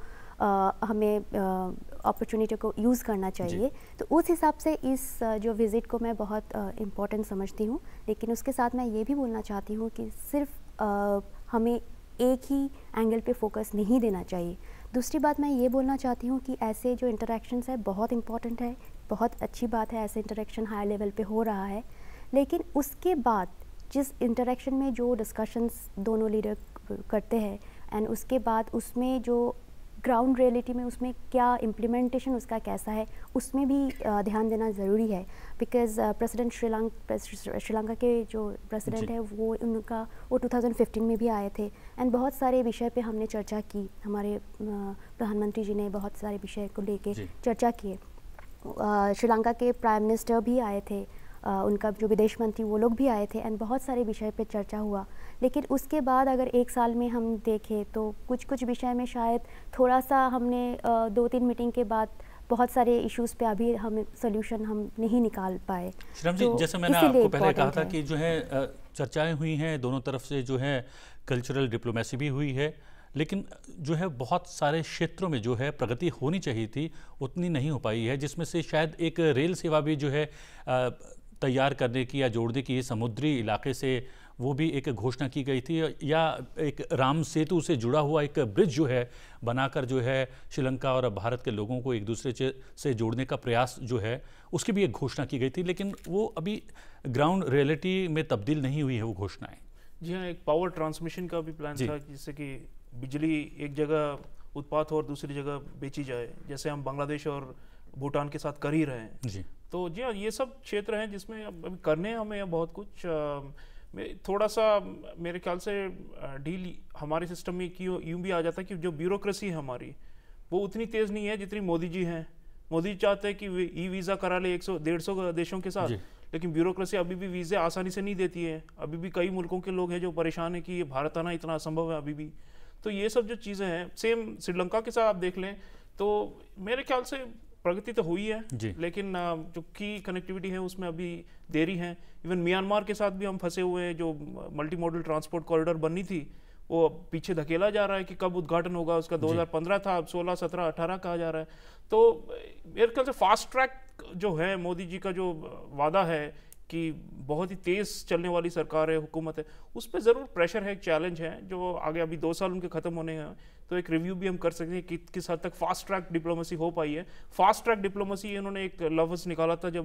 Speaker 4: हमें अपॉर्चुनिटी को यूज़ करना चाहिए। तो उस हिसाब से इस जो विज़िट को मैं बहुत इम्पोर्टेंट समझती हूँ। लेकिन उसके साथ मैं ये भी बोलना चाहती हूँ कि सिर्फ हमें एक ही एंगल पे फोकस नहीं देना चाहिए। दूसरी बात मैं ये बोलना चाहती हूँ कि ऐसे जो इंटरेक्शंस है बहुत इम्पॉर्टेंट है, बहुत अच्छी बात है, ऐसे इंटरेक्शन हाई लेवल पे हो रहा है। लेकिन उसके बाद जिस इंटरेक्शन में जो डिस्कशंस दोनों लीडर करते हैं, एंड उसके बाद उसमें जो ग्राउंड रियलिटी में उसमें क्या इम्प्लीमेंटेशन उसका कैसा है, उसमें भी ध्यान देना ज़रूरी है। बिकॉज़ प्रेसिडेंट श्रीलंका के जो प्रेसिडेंट है वो 2015 में भी आए थे, एंड बहुत सारे विषय पे हमने चर्चा की। हमारे प्रधानमंत्री जी ने बहुत सारे विषय को लेके चर्चा किए। श्रीलंका के प्राइम मिनिस्टर भी आए थे, उनका जो विदेश मंत्री वो लोग भी आए थे, एंड बहुत सारे विषय पे चर्चा हुआ। लेकिन उसके बाद अगर एक साल में हम देखें तो कुछ विषय में शायद थोड़ा सा हमने 2-3 मीटिंग के बाद बहुत सारे इश्यूज़ पे अभी हम सोल्यूशन हम नहीं निकाल पाए।
Speaker 1: श्रीराम जी, जैसे मैंने आपको पहले कहा था कि जो है चर्चाएं हुई हैं दोनों तरफ से, जो है कल्चरल डिप्लोमेसी भी हुई है, लेकिन जो है बहुत सारे क्षेत्रों में जो है प्रगति होनी चाहिए थी, उतनी नहीं हो पाई है, जिसमें से शायद एक रेल सेवा भी जो है तैयार करने की या जोड़ने की समुद्री इलाके से, वो भी एक घोषणा की गई थी, या एक राम सेतु से जुड़ा हुआ एक ब्रिज जो है बनाकर जो है श्रीलंका और भारत के लोगों को एक दूसरे से जोड़ने का प्रयास जो है उसकी भी एक घोषणा की गई थी, लेकिन वो अभी ग्राउंड रियलिटी में तब्दील नहीं हुई है वो घोषणाएं।
Speaker 2: जी हाँ, एक पावर ट्रांसमिशन का भी प्लान था, जिससे कि बिजली एक जगह उत्पाद हो और दूसरी जगह बेची जाए, जैसे हम बांग्लादेश और भूटान के साथ कर ही रहे हैं।
Speaker 1: जी
Speaker 2: तो जी हाँ, ये सब क्षेत्र हैं जिसमें अब करने हमें बहुत कुछ। थोड़ा सा मेरे ख्याल से डील हमारे सिस्टम में यूँ भी आ जाता है कि जो ब्यूरोक्रेसी है हमारी, वो उतनी तेज़ नहीं है जितनी मोदी जी हैं। मोदी जी चाहते हैं कि ई वीज़ा करा ले 100-150 देशों के साथ, लेकिन ब्यूरोक्रेसी अभी भी वीज़े आसानी से नहीं देती है। अभी भी कई मुल्कों के लोग हैं जो परेशान हैं कि ये भारत आना इतना असंभव है अभी भी। तो ये सब जो चीज़ें हैं, सेम श्रीलंका के साथ आप देख लें तो मेरे ख्याल से प्रगति तो हुई है, लेकिन जो की कनेक्टिविटी है उसमें अभी देरी है। इवन म्यांमार के साथ भी हम फंसे हुए हैं, जो मल्टी मॉडल ट्रांसपोर्ट कॉरिडोर बननी थी वो पीछे धकेला जा रहा है कि कब उद्घाटन होगा उसका। 2015 था, अब 16, 17, 18 कहा जा रहा है। तो मेरे ख्याल से फास्ट ट्रैक जो है, मोदी जी का जो वादा है कि बहुत ही तेज़ चलने वाली सरकार है, हुकूमत है, उस पर ज़रूर प्रेशर है, एक चैलेंज है जो आगे अभी 2 साल उनके ख़त्म होने हैं। तो एक रिव्यू भी हम कर सकते हैं कि किस हद तक फास्ट ट्रैक डिप्लोमेसी हो पाई है। फास्ट ट्रैक डिप्लोमेसी इन्होंने एक लफ्ज़ निकाला था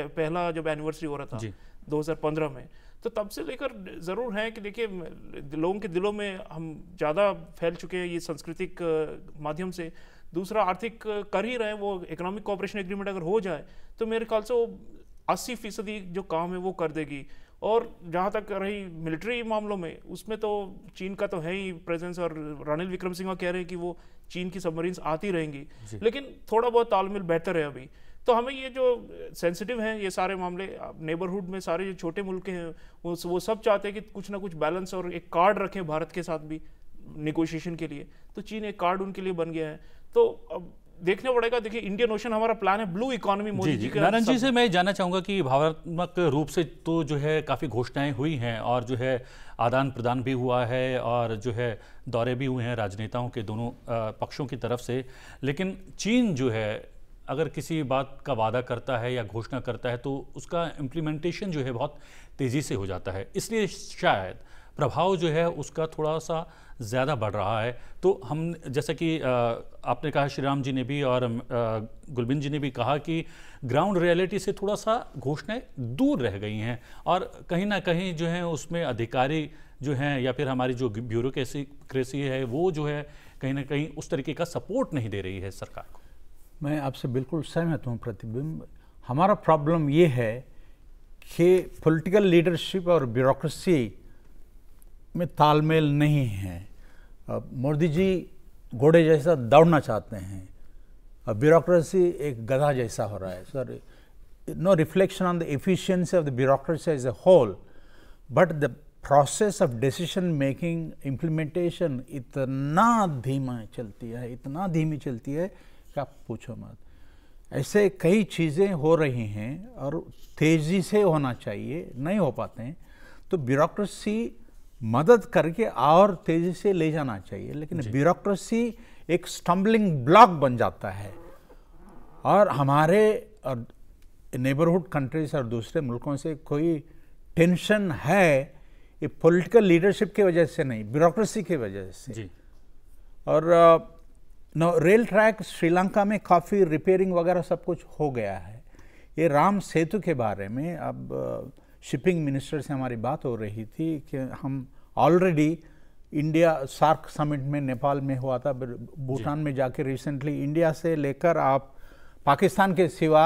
Speaker 2: जब एनिवर्सरी हो रहा था 2015 में, तो तब से लेकर ज़रूर है कि देखिए लोगों के दिलों में हम ज़्यादा फैल चुके हैं ये सांस्कृतिक माध्यम से। दूसरा, आर्थिक कर ही रहे हैं, वो इकोनॉमिक कोऑपरेशन एग्रीमेंट अगर हो जाए तो मेरे ख्याल से वो 80% जो काम है वो कर देगी। और जहाँ तक रही मिलिट्री मामलों में, उसमें तो चीन का तो है ही प्रेजेंस, और रानिल विक्रमसिंघा कह रहे हैं कि वो चीन की सबमरीन्स आती रहेंगी, लेकिन थोड़ा बहुत तालमेल बेहतर है अभी। तो हमें ये जो सेंसिटिव हैं ये सारे मामले, नेबरहुड में सारे जो छोटे मुल्क हैं वो सब चाहते हैं कि कुछ ना कुछ बैलेंस और एक कार्ड रखें भारत के साथ भी निगोशिएशन के लिए। तो चीन एक कार्ड उनके लिए बन गया है। तो अब देखने पड़ेगा। देखिए, इंडियन ओशन हमारा प्लान है, ब्लू इकोनॉमी मोदी जी का।
Speaker 1: नारायण जी से मैं जानना चाहूँगा कि भावनात्मक रूप से तो जो है काफ़ी घोषणाएं हुई हैं, और जो है आदान प्रदान भी हुआ है, और जो है दौरे भी हुए हैं राजनेताओं के दोनों पक्षों की तरफ से। लेकिन चीन जो है अगर किसी बात का वादा करता है या घोषणा करता है तो उसका इम्प्लीमेंटेशन जो है बहुत तेज़ी से हो जाता है, इसलिए शायद प्रभाव जो है उसका थोड़ा सा ज़्यादा बढ़ रहा है। तो हम जैसा कि आपने कहा, श्रीराम जी ने भी और गुलबिन जी ने भी कहा कि ग्राउंड रियलिटी से थोड़ा सा घोषणाएं दूर रह गई हैं, और कहीं ना कहीं जो है उसमें अधिकारी जो हैं या फिर हमारी जो ब्यूरोक्रेसी है वो जो है कहीं ना कहीं उस तरीके का सपोर्ट नहीं दे रही है सरकार को।
Speaker 3: मैं आपसे बिल्कुल सहमत हूँ प्रतिबिंब। हमारा प्रॉब्लम ये है कि पॉलिटिकल लीडरशिप और ब्यूरोक्रेसी में तालमेल नहीं है। मोदी जी घोड़े जैसा दौड़ना चाहते हैं, ब्यूरोक्रेसी एक गधा जैसा हो रहा है sir. No reflection on the efficiency of the bureaucracy as a whole, but the process of decision making implementation इतना धीमा चलती है, इतना धीमी चलती है कि आप पूछो मत. ऐसे कई चीज़ें हो रही हैं और तेज़ी से होना चाहिए, नहीं हो पाते हैं. तो ब्यूरोक्रेसी मदद करके और तेज़ी से ले जाना चाहिए, लेकिन ब्यूरोक्रेसी एक स्टम्बलिंग ब्लॉक बन जाता है. और हमारे और नेबरहुड कंट्रीज और दूसरे मुल्कों से कोई टेंशन है, ये पॉलिटिकल लीडरशिप की वजह से नहीं, ब्यूरोक्रेसी की वजह से जी. और रेल ट्रैक श्रीलंका में काफ़ी रिपेयरिंग वगैरह सब कुछ हो गया है. ये राम सेतु के बारे में अब शिपिंग मिनिस्टर से हमारी बात हो रही थी कि हम ऑलरेडी इंडिया सार्क समिट में नेपाल में हुआ था, भूटान में जाके रिसेंटली, इंडिया से लेकर आप पाकिस्तान के सिवा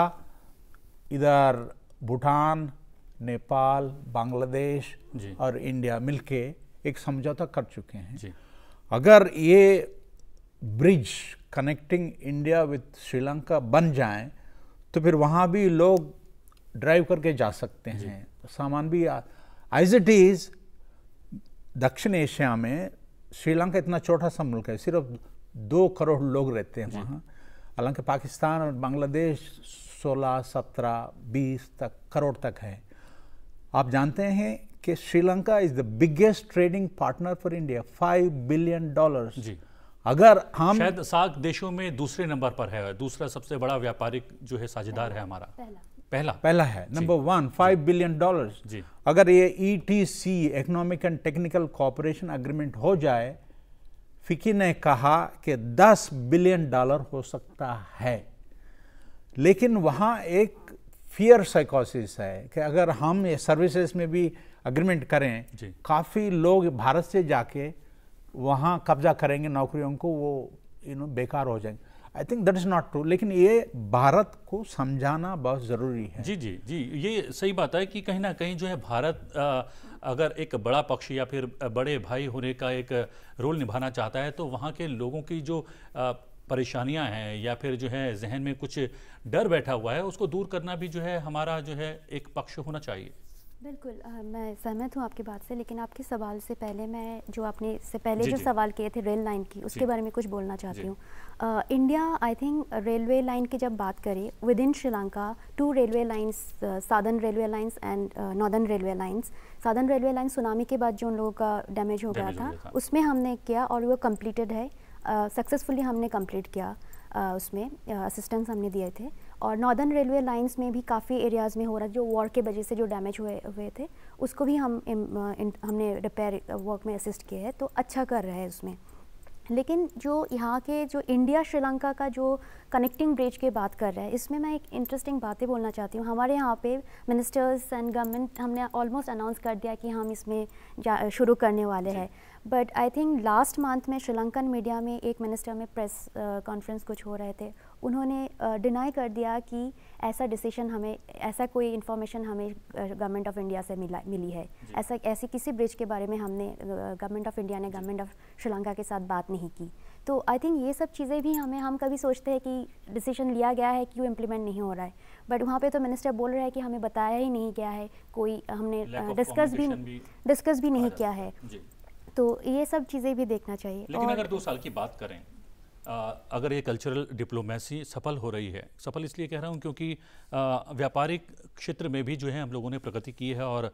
Speaker 3: इधर भूटान, नेपाल, बांग्लादेश और इंडिया मिलके एक समझौता कर चुके हैं जी. अगर ये bridge connecting India with Sri Lanka बन जाए तो फिर वहाँ भी लोग ड्राइव करके जा सकते हैं, सामान भी. एज इट इज़ दक्षिण एशिया में श्रीलंका इतना छोटा सा मुल्क है, सिर्फ 2 करोड़ लोग रहते हैं वहाँ. हालांकि पाकिस्तान और बांग्लादेश 16, 17, 20 तक करोड़ तक है. आप जानते हैं कि Sri Lanka is the biggest trading partner for India, $5 billion. जी. अगर हम
Speaker 1: शायद सार्क देशों में दूसरे नंबर पर है, दूसरा सबसे बड़ा व्यापारिक जो है साझेदार है हमारा, पहला है, नंबर 1, $5 बिलियन. जी. अगर ये ETC economic and technical cooperation agreement हो जाए, फिकी ने कहा कि $10 बिलियन हो सकता है. लेकिन वहाँ एक फियर साइकोसिस है कि अगर हम ये सर्विसेज में भी एग्रीमेंट करें, काफ़ी लोग भारत से जाके वहाँ कब्जा करेंगे नौकरियों को, वो बेकार हो जाएंगे. I think that is not true. लेकिन ये भारत को समझाना बहुत ज़रूरी है. जी जी जी, ये सही बात है कि कहीं ना कहीं जो है भारत अगर एक बड़ा पक्ष या फिर बड़े भाई होने का एक रोल निभाना चाहता है, तो वहाँ के लोगों की जो परेशानियां हैं या फिर जो है जहन में कुछ डर बैठा हुआ है, उसको दूर करना भी जो है हमारा जो है एक पक्ष होना चाहिए.
Speaker 4: बिल्कुल, मैं सहमत हूँ आपकी बात से. लेकिन आपके सवाल से पहले मैं जो आपने से पहले जो सवाल किए थे रेल लाइन की, उसके बारे में कुछ बोलना चाहती हूँ. India I think railway line की जब बात करें, with in Sri Lanka 2 railway lines, southern railway lines and northern railway lines. Southern railway line tsunami के बाद जो उन लोगों का डैमेज हो गया था, उसमें हमने किया और वो कम्प्लीटेड है, सक्सेसफुली हमने कंप्लीट किया. उसमें असिस्टेंस हमने दिए थे. और नॉर्दर्न रेलवे लाइंस में भी काफ़ी एरियाज़ में हो रहा है, जो वॉर के वजह से जो डैमेज हुए थे, उसको भी हमने रिपेयर वर्क में असिस्ट किया है. तो अच्छा कर रहे हैं उसमें. लेकिन जो यहाँ के जो इंडिया श्रीलंका का जो कनेक्टिंग ब्रिज की बात कर रहे हैं, इसमें मैं एक इंटरेस्टिंग बातें बोलना चाहती हूँ. हमारे यहाँ पे मिनिस्टर्स एंड गवर्नमेंट हमने ऑलमोस्ट अनाउंस कर दिया कि हम इसमें शुरू करने वाले हैं. But I think last month में श्रीलंकन मीडिया में एक मिनिस्टर में प्रेस कॉन्फ्रेंस कुछ हो रहे थे, उन्होंने डिनाई कर दिया कि ऐसा डिसीजन हमें, ऐसा कोई इन्फॉर्मेशन हमें गवर्नमेंट ऑफ इंडिया से मिली है. ऐसे किसी ब्रिज के बारे में हमने, गवर्नमेंट ऑफ इंडिया ने गवर्नमेंट ऑफ श्रीलंका के साथ बात नहीं की. तो आई थिंक ये सब चीज़ें भी हम कभी सोचते हैं कि डिसीजन लिया गया है, क्यों इम्प्लीमेंट नहीं हो रहा है. बट वहाँ पे तो मिनिस्टर बोल रहा है कि हमें बताया ही नहीं गया है, कोई हमने डिस्कस भी नहीं किया है. तो ये सब चीज़ें भी देखना चाहिए.
Speaker 1: लेकिन अगर 2 साल की बात करें, अगर ये कल्चरल डिप्लोमेसी सफल हो रही है, सफल इसलिए कह रहा हूँ क्योंकि व्यापारिक क्षेत्र में भी जो है हम लोगों ने प्रगति की है और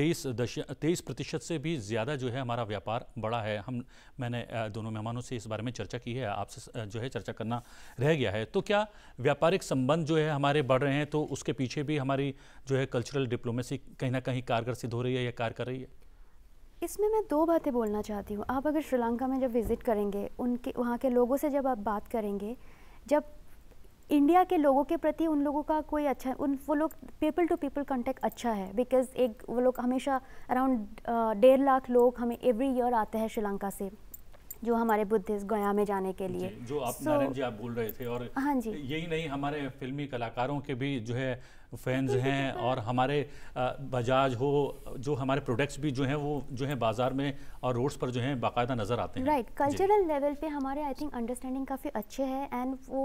Speaker 1: 23% से भी ज़्यादा जो है हमारा व्यापार बढ़ा है. मैंने दोनों मेहमानों से इस बारे में चर्चा की है, आपसे जो है चर्चा करना रह गया है. तो क्या व्यापारिक संबंध जो है हमारे बढ़ रहे हैं, तो उसके पीछे भी हमारी जो है कल्चरल डिप्लोमेसी कहीं ना कहीं कारगर सिद्ध हो रही है या कार्य कर रही है?
Speaker 4: इसमें मैं 2 बातें बोलना चाहती हूँ. आप अगर श्रीलंका में जब विज़िट करेंगे, उनके वहाँ के लोगों से जब आप बात करेंगे, जब इंडिया के लोगों के प्रति उन लोगों का कोई अच्छा, वो लोग पीपल टू पीपल कांटेक्ट अच्छा है. बिकॉज वो लोग हमेशा अराउंड 1.5 लाख लोग हमें एवरी ईयर आते हैं श्रीलंका से, जो हमारे बुद्धिस्ट गया में जाने के लिए.
Speaker 1: जो आप नारायण जी आप बोल रहे थे, और हाँ जी, यही नहीं, हमारे फिल्मी कलाकारों के भी जो है फैंस हैं, और हमारे बजाज हो, जो हमारे प्रोडक्ट्स भी जो हैं वो जो है बाजार में और रोड्स पर जो हैं बाकायदा नज़र आते हैं.
Speaker 4: राइट. कल्चरल लेवल पे हमारे आई थिंक अंडरस्टैंडिंग काफ़ी अच्छे हैं. एंड वो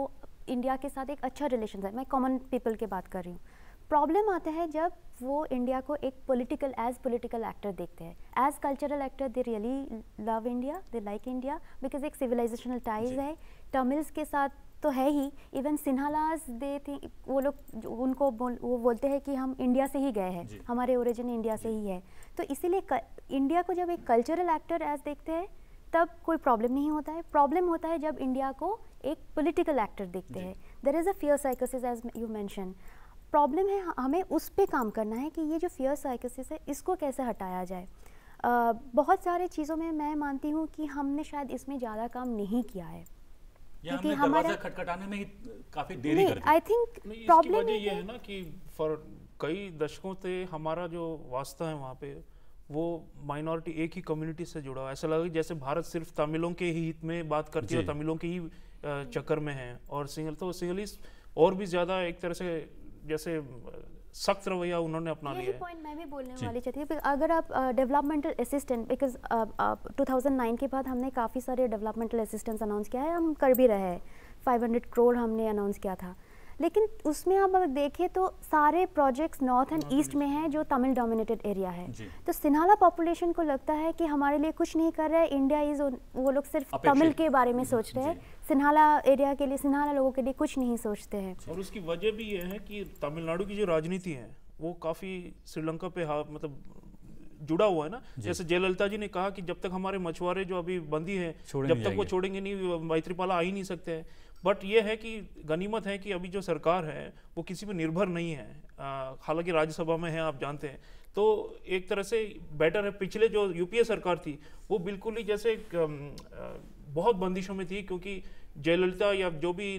Speaker 4: इंडिया के साथ एक अच्छा रिलेशन है, मैं कॉमन पीपल की बात कर रही हूँ। प्रॉब्लम आता है जब वो इंडिया को एक पॉलिटिकल एक्टर देखते हैं। As cultural actor they really love India, they like India because एक सिविलाइजेशनल टाइज है तमिल्स के साथ तो है ही। इवन सिन्हालाज दे थी, वो लोग उनको वो बोलते हैं कि हम इंडिया से ही गए हैं, हमारे ओरिजिन इंडिया से ही है। तो इसीलिए इंडिया को जब एक कल्चरल एक्टर एज देखते हैं तब कोई प्रॉब्लम नहीं होता है। प्रॉब्लम होता है जब इंडिया को एक पॉलिटिकल एक्टर देखते हैं। देयर इज़ अ फियर साइकोसिस एज यू मेंशन। प्रॉब्लम है, हमें उस पे काम करना है कि ये जो फियर साइकोसिस है इसको कैसे हटाया जाए। बहुत सारे चीज़ों में मैं मानती हूँ कि हमने शायद इसमें ज़्यादा काम नहीं किया है,
Speaker 1: क्योंकि हमारा खटखटाने में ही काफी देरी कर दी।
Speaker 4: आई थिंक प्रॉब्लम
Speaker 2: ये है ना कि फॉर कई दशकों से हमारा जो वास्ता है वहाँ पे वो माइनॉरिटी एक ही कम्युनिटी से जुड़ा हुआ। ऐसा लगा जैसे भारत सिर्फ तमिलों के ही हित में बात करती है, तमिलों के ही चक्कर में है, और सिंगलिस्ट और भी ज़्यादा एक तरह से जैसे सख्त रवैया उन्होंने अपना लिया है।
Speaker 4: पॉइंट मैं भी बोलने वाली थी। अगर आप डेवलपमेंटल असिस्टेंट, बिकॉज 2009 के बाद हमने काफ़ी सारे डेवलपमेंटल असिस्टेंस अनाउंस किया है, हम कर भी रहे हैं। 500 करोड़ हमने अनाउंस किया था, लेकिन उसमें आप अगर देखें तो सारे प्रोजेक्ट्स नॉर्थ एंड ईस्ट में हैं जो तमिल डोमिनेटेड एरिया है। तो सिन्हाला पॉपुलेशन को लगता है कि हमारे लिए कुछ नहीं कर रहा है, इंडिया इज, वो लोग सिर्फ तमिल के बारे में सोच रहे हैं, सिन्हाला एरिया के लिए, सिन्हाला लोगों के लिए कुछ नहीं सोचते हैं।
Speaker 2: और उसकी वजह भी ये है कि तमिलनाडु की जो राजनीति है वो काफ़ी श्रीलंका पे मतलब जुड़ा हुआ है ना। जैसे जयललिता जी ने कहा कि जब तक हमारे मछुआरे जो अभी बंदी हैं जब तक वो छोड़ेंगे नहीं, मैत्रीपाला आ ही नहीं सकते हैं। बट ये है कि गनीमत है कि अभी जो सरकार है वो किसी पे निर्भर नहीं है, हालांकि राज्यसभा में है, आप जानते हैं। तो एक तरह से बेटर है। पिछले जो यूपीए सरकार थी वो बिल्कुल ही जैसे बहुत बंदिशों में थी, क्योंकि जयललिता या जो भी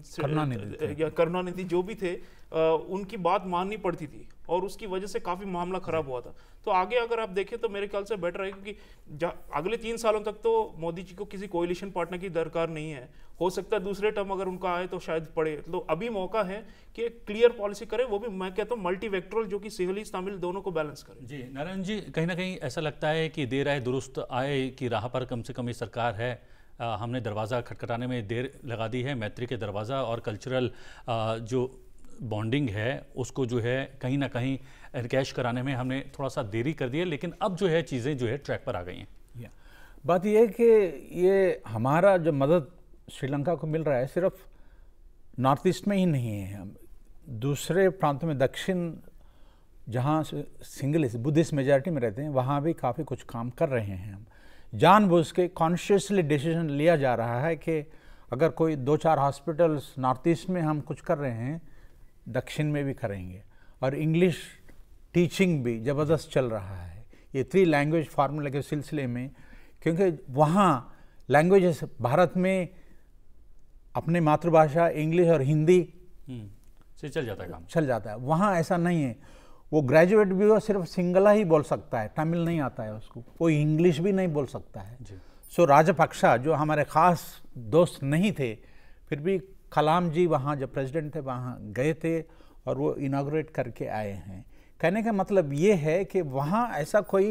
Speaker 2: करुणानिधि जो भी थे उनकी बात माननी पड़ती थी, और उसकी वजह से काफ़ी मामला खराब हुआ था। तो आगे अगर आप देखें तो मेरे ख्याल से बेटर है, क्योंकि अगले 3 सालों तक तो मोदी जी को किसी कोएलिशन पार्टनर की दरकार नहीं है। हो सकता है दूसरे टर्म अगर उनका आए तो शायद पड़े। तो अभी मौका है कि एक क्लियर पॉलिसी करे, वो भी मैं कहता हूँ मल्टी वेक्टरल, जो कि सिंहलीज तमिल दोनों को बैलेंस करे।
Speaker 1: जी नारायण जी, कहीं ना कहीं ऐसा लगता है कि देर आए दुरुस्त आए की राह पर कम से कम ये सरकार है। हमने दरवाज़ा खटखटाने में देर लगा दी है, मैत्री के दरवाज़ा और कल्चरल जो बॉन्डिंग है उसको जो है कहीं ना कहीं एनकैश कराने में हमने थोड़ा सा देरी कर दी है, लेकिन अब जो है चीज़ें जो है ट्रैक पर आ गई हैं।
Speaker 3: बात यह है कि ये हमारा जो मदद श्रीलंका को मिल रहा है सिर्फ नॉर्थ ईस्ट में ही नहीं है, दूसरे प्रांतों में, दक्षिण जहाँ सिंगल बुद्धिस्ट मेजॉरिटी में रहते हैं वहाँ भी काफ़ी कुछ काम कर रहे हैं। हम जानबूझ के कॉन्शियसली डिसीजन लिया जा रहा है कि अगर कोई 2-4 हॉस्पिटल्स नॉर्थ ईस्ट में हम कुछ कर रहे हैं, दक्षिण में भी करेंगे। और इंग्लिश टीचिंग भी ज़बरदस्त चल रहा है ये 3 लैंग्वेज फार्मूला के सिलसिले में, क्योंकि वहाँ लैंग्वेजेस भारत में अपने मातृभाषा इंग्लिश और हिंदी
Speaker 1: से चल जाता है काम,
Speaker 3: चल जाता है। वहाँ ऐसा नहीं है, वो ग्रेजुएट भी हो सिर्फ सिंगला ही बोल सकता है, तमिल नहीं आता है उसको, वो इंग्लिश भी नहीं बोल सकता है। सो राजपक्षा जो हमारे ख़ास दोस्त नहीं थे, फिर भी कलाम जी वहाँ जब प्रेसिडेंट थे वहाँ गए थे और वो इनाग्रेट करके आए हैं। कहने का मतलब ये है कि वहाँ ऐसा कोई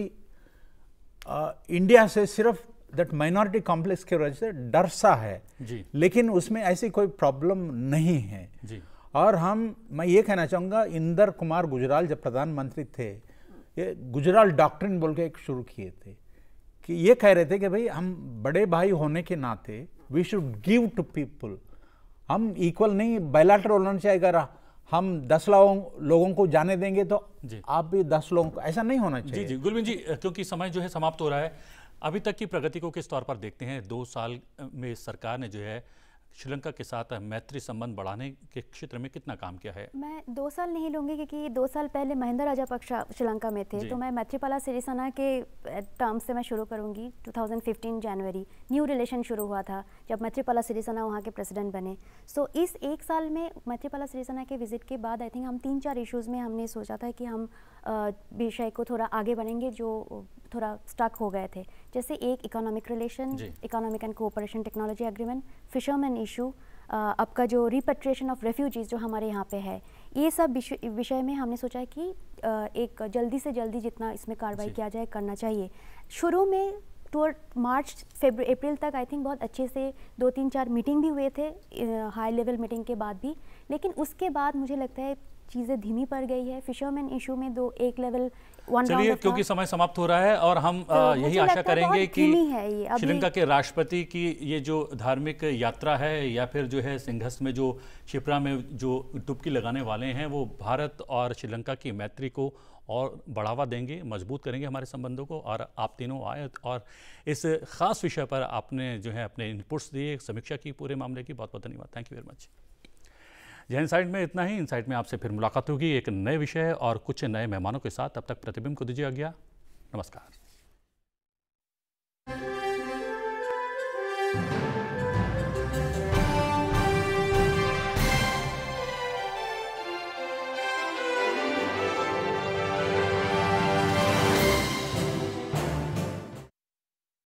Speaker 3: इंडिया से सिर्फ दैट माइनॉरिटी कॉम्प्लेक्स की वजह से डर सा है जी, लेकिन उसमें ऐसी कोई प्रॉब्लम नहीं है जी। और मैं ये कहना चाहूँगा, इंदर कुमार गुजराल जब प्रधानमंत्री थे, ये गुजराल डॉक्ट्रिन बोल के एक शुरू किए थे कि ये कह रहे थे कि भाई हम बड़े भाई होने के नाते we should give to people, हम इक्वल नहीं, बायलैटरल होना चाहिए। अगर हम 10 लोगों को जाने देंगे तो आप भी 10 लोगों को, ऐसा नहीं होना चाहिए।
Speaker 1: जी जी गुलबिन जी, क्योंकि समय जो है समाप्त हो रहा है, अभी तक की प्रगति को किस तौर पर देखते हैं? 2 साल में सरकार ने जो है श्रीलंका के साथ मैत्री संबंध बढ़ाने के क्षेत्र में कितना काम किया है?
Speaker 4: मैं 2 साल नहीं लूँगी, क्योंकि 2 साल पहले महिंदा राजापक्षा श्रीलंका में थे, तो मैं मैत्रीपाला सिरिसेना के टर्म से मैं शुरू करूँगी। 2015 जनवरी न्यू रिलेशन शुरू हुआ था जब मैत्रीपाला सिरिसेना वहाँ के प्रेसिडेंट बने। सो इस 1 साल में मैत्रीपाला सिरिसेना के विजिट के बाद आई थिंक हम 3-4 इश्यूज़ में हमने सोचा था कि हम विषय को थोड़ा आगे बढ़ेंगे जो थोड़ा स्टक हो गए थे, जैसे एक economic relation, economic and cooperation technology agreement, fisherman issue, आपका जो रिपेट्रिएशन ऑफ रेफ्यूजीज जो हमारे यहाँ पे है, ये सब विषय में हमने सोचा है कि एक जल्दी से जल्दी जितना इसमें कार्रवाई किया जाए करना चाहिए। शुरू में टूअर्ड मार्च अप्रैल तक आई थिंक बहुत अच्छे से 2-3-4 मीटिंग भी हुए थे, हाई लेवल मीटिंग के बाद भी, लेकिन उसके बाद मुझे लगता है चीज़ें धीमी पड़ गई है। फिशरमैन इशू में एक लेवल
Speaker 1: चलिए, क्योंकि समय समाप्त हो रहा है और हम यही आशा करेंगे कि श्रीलंका के राष्ट्रपति की ये जो धार्मिक यात्रा है या फिर जो है सिंघस में जो शिप्रा में जो डुबकी लगाने वाले हैं, वो भारत और श्रीलंका की मैत्री को और बढ़ावा देंगे, मजबूत करेंगे हमारे संबंधों को। और आप तीनों आए और इस खास विषय पर आपने जो है अपने इनपुट्स दिए, समीक्षा की पूरे मामले की। बहुत बहुत धन्यवाद। Thank you very much. Jai insight में इतना ही। इनसाइट में आपसे फिर मुलाकात होगी एक नए विषय और कुछ नए मेहमानों के साथ। तब तक प्रतिबिंब को दीजिए आज्ञा। नमस्कार।